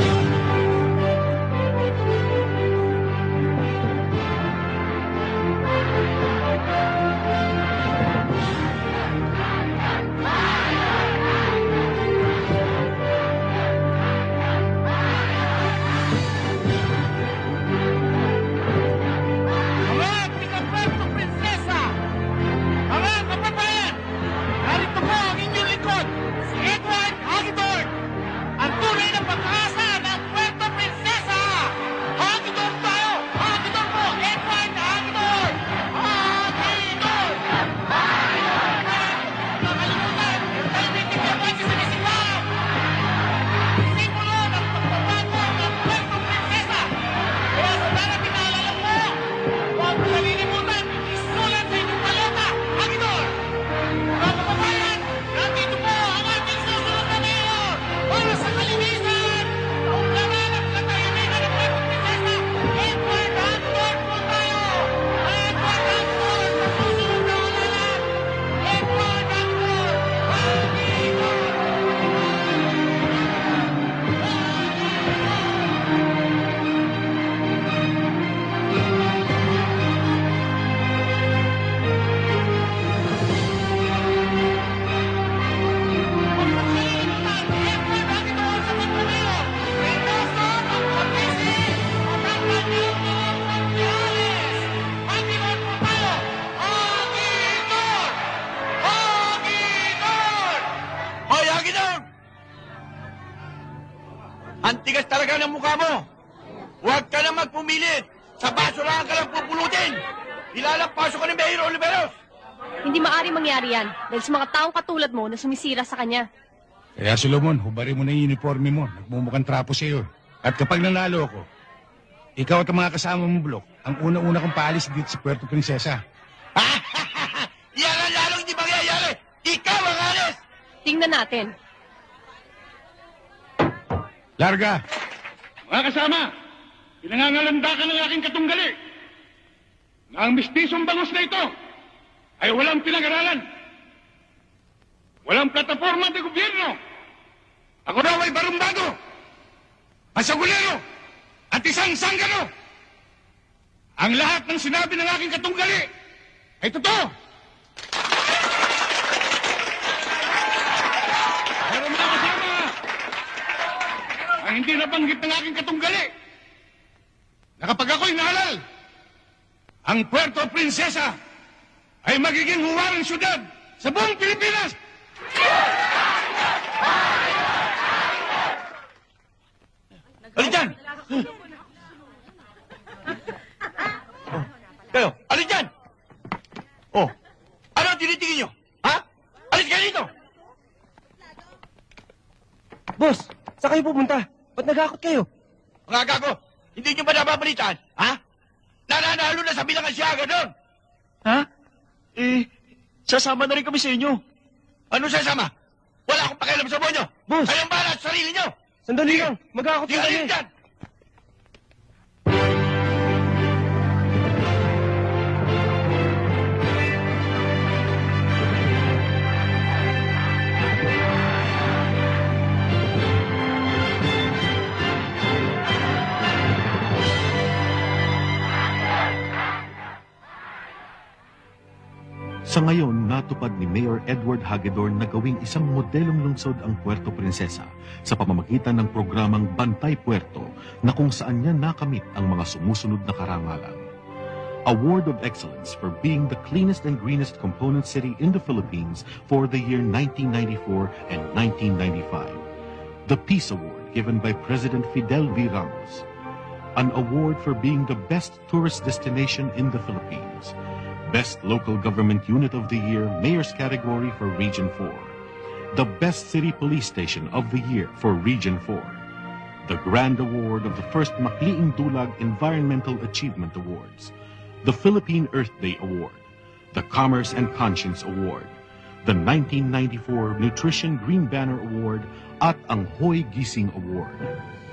Ang tigas talaga ng mukha mo. Huwag ka na magpumilit. Sa basurahan ka lang pupulutin. Ilalampaso ka ni Mayor Oliveros. Hindi maaari mangyari yan dahil sa mga taong katulad mo na sumisira sa kanya. Kaya Solomon, hubarin mo na yung uniforme mo. Nagmumukhang trapo sa'yo. At kapag nanalo ako, ikaw at ang mga kasama mong blok, ang una-una kong paalis dito sa Puerto Princesa. Yan ang lalong hindi mangyayari. Ikaw ang alis. Tingnan natin. Larga! Mga kasama, pinangangalandakan ng aking katunggali na ang mistisong bangos na ito ay walang pinag-aralan. Walang plataforma ng gobyerno. Ako raw ay barumbago, masagulero, at isang sanggano. Ang lahat ng sinabi ng aking katunggali ay totoo. Pero mga kasama, ang hindi nabanggit ng aking katunggali na kapag ako'y nahalal, ang Puerto Princesa ay magiging huwarang syudad sa buong Pilipinas. Alin dyan? Kayo, alin dyan? Oh, ano ang tinitingin nyo? Ha? Alis kayo dito! Boss, saan kayo pupunta? Ba't nagakot kayo? Mga gago, hindi nyo ba nababalitaan? Ha? Nananalo na sa bilangan siya doon! Ha? Eh, sasama na rin kami sa inyo. Ano sasama? Wala akong pakialam sa buhay nyo! Boss! Kayong bahala sa sarili nyo! Sandali lang, magkakot Sige, na alin kami. dyan! Sa ngayon, natupad ni Mayor Edward Hagedorn na gawing isang modelong lungsod ang Puerto Princesa sa pamamagitan ng programang Bantay Puerto na kung saan niya nakamit ang mga sumusunod na karangalan. Award of Excellence for being the cleanest and greenest component city in the Philippines for the year nineteen ninety-four and nineteen ninety-five. The Peace Award given by President Fidel V. Ramos. An award for being the best tourist destination in the Philippines. Best Local Government Unit of the Year Mayor's category for Region four. The Best City Police Station of the Year for Region four. The Grand Award of the first Makliing Dulag Environmental Achievement Awards. The Philippine Earth Day Award. The Commerce and Conscience Award. The nineteen ninety-four Nutrition Green Banner Award at ang Hoy Gising Award.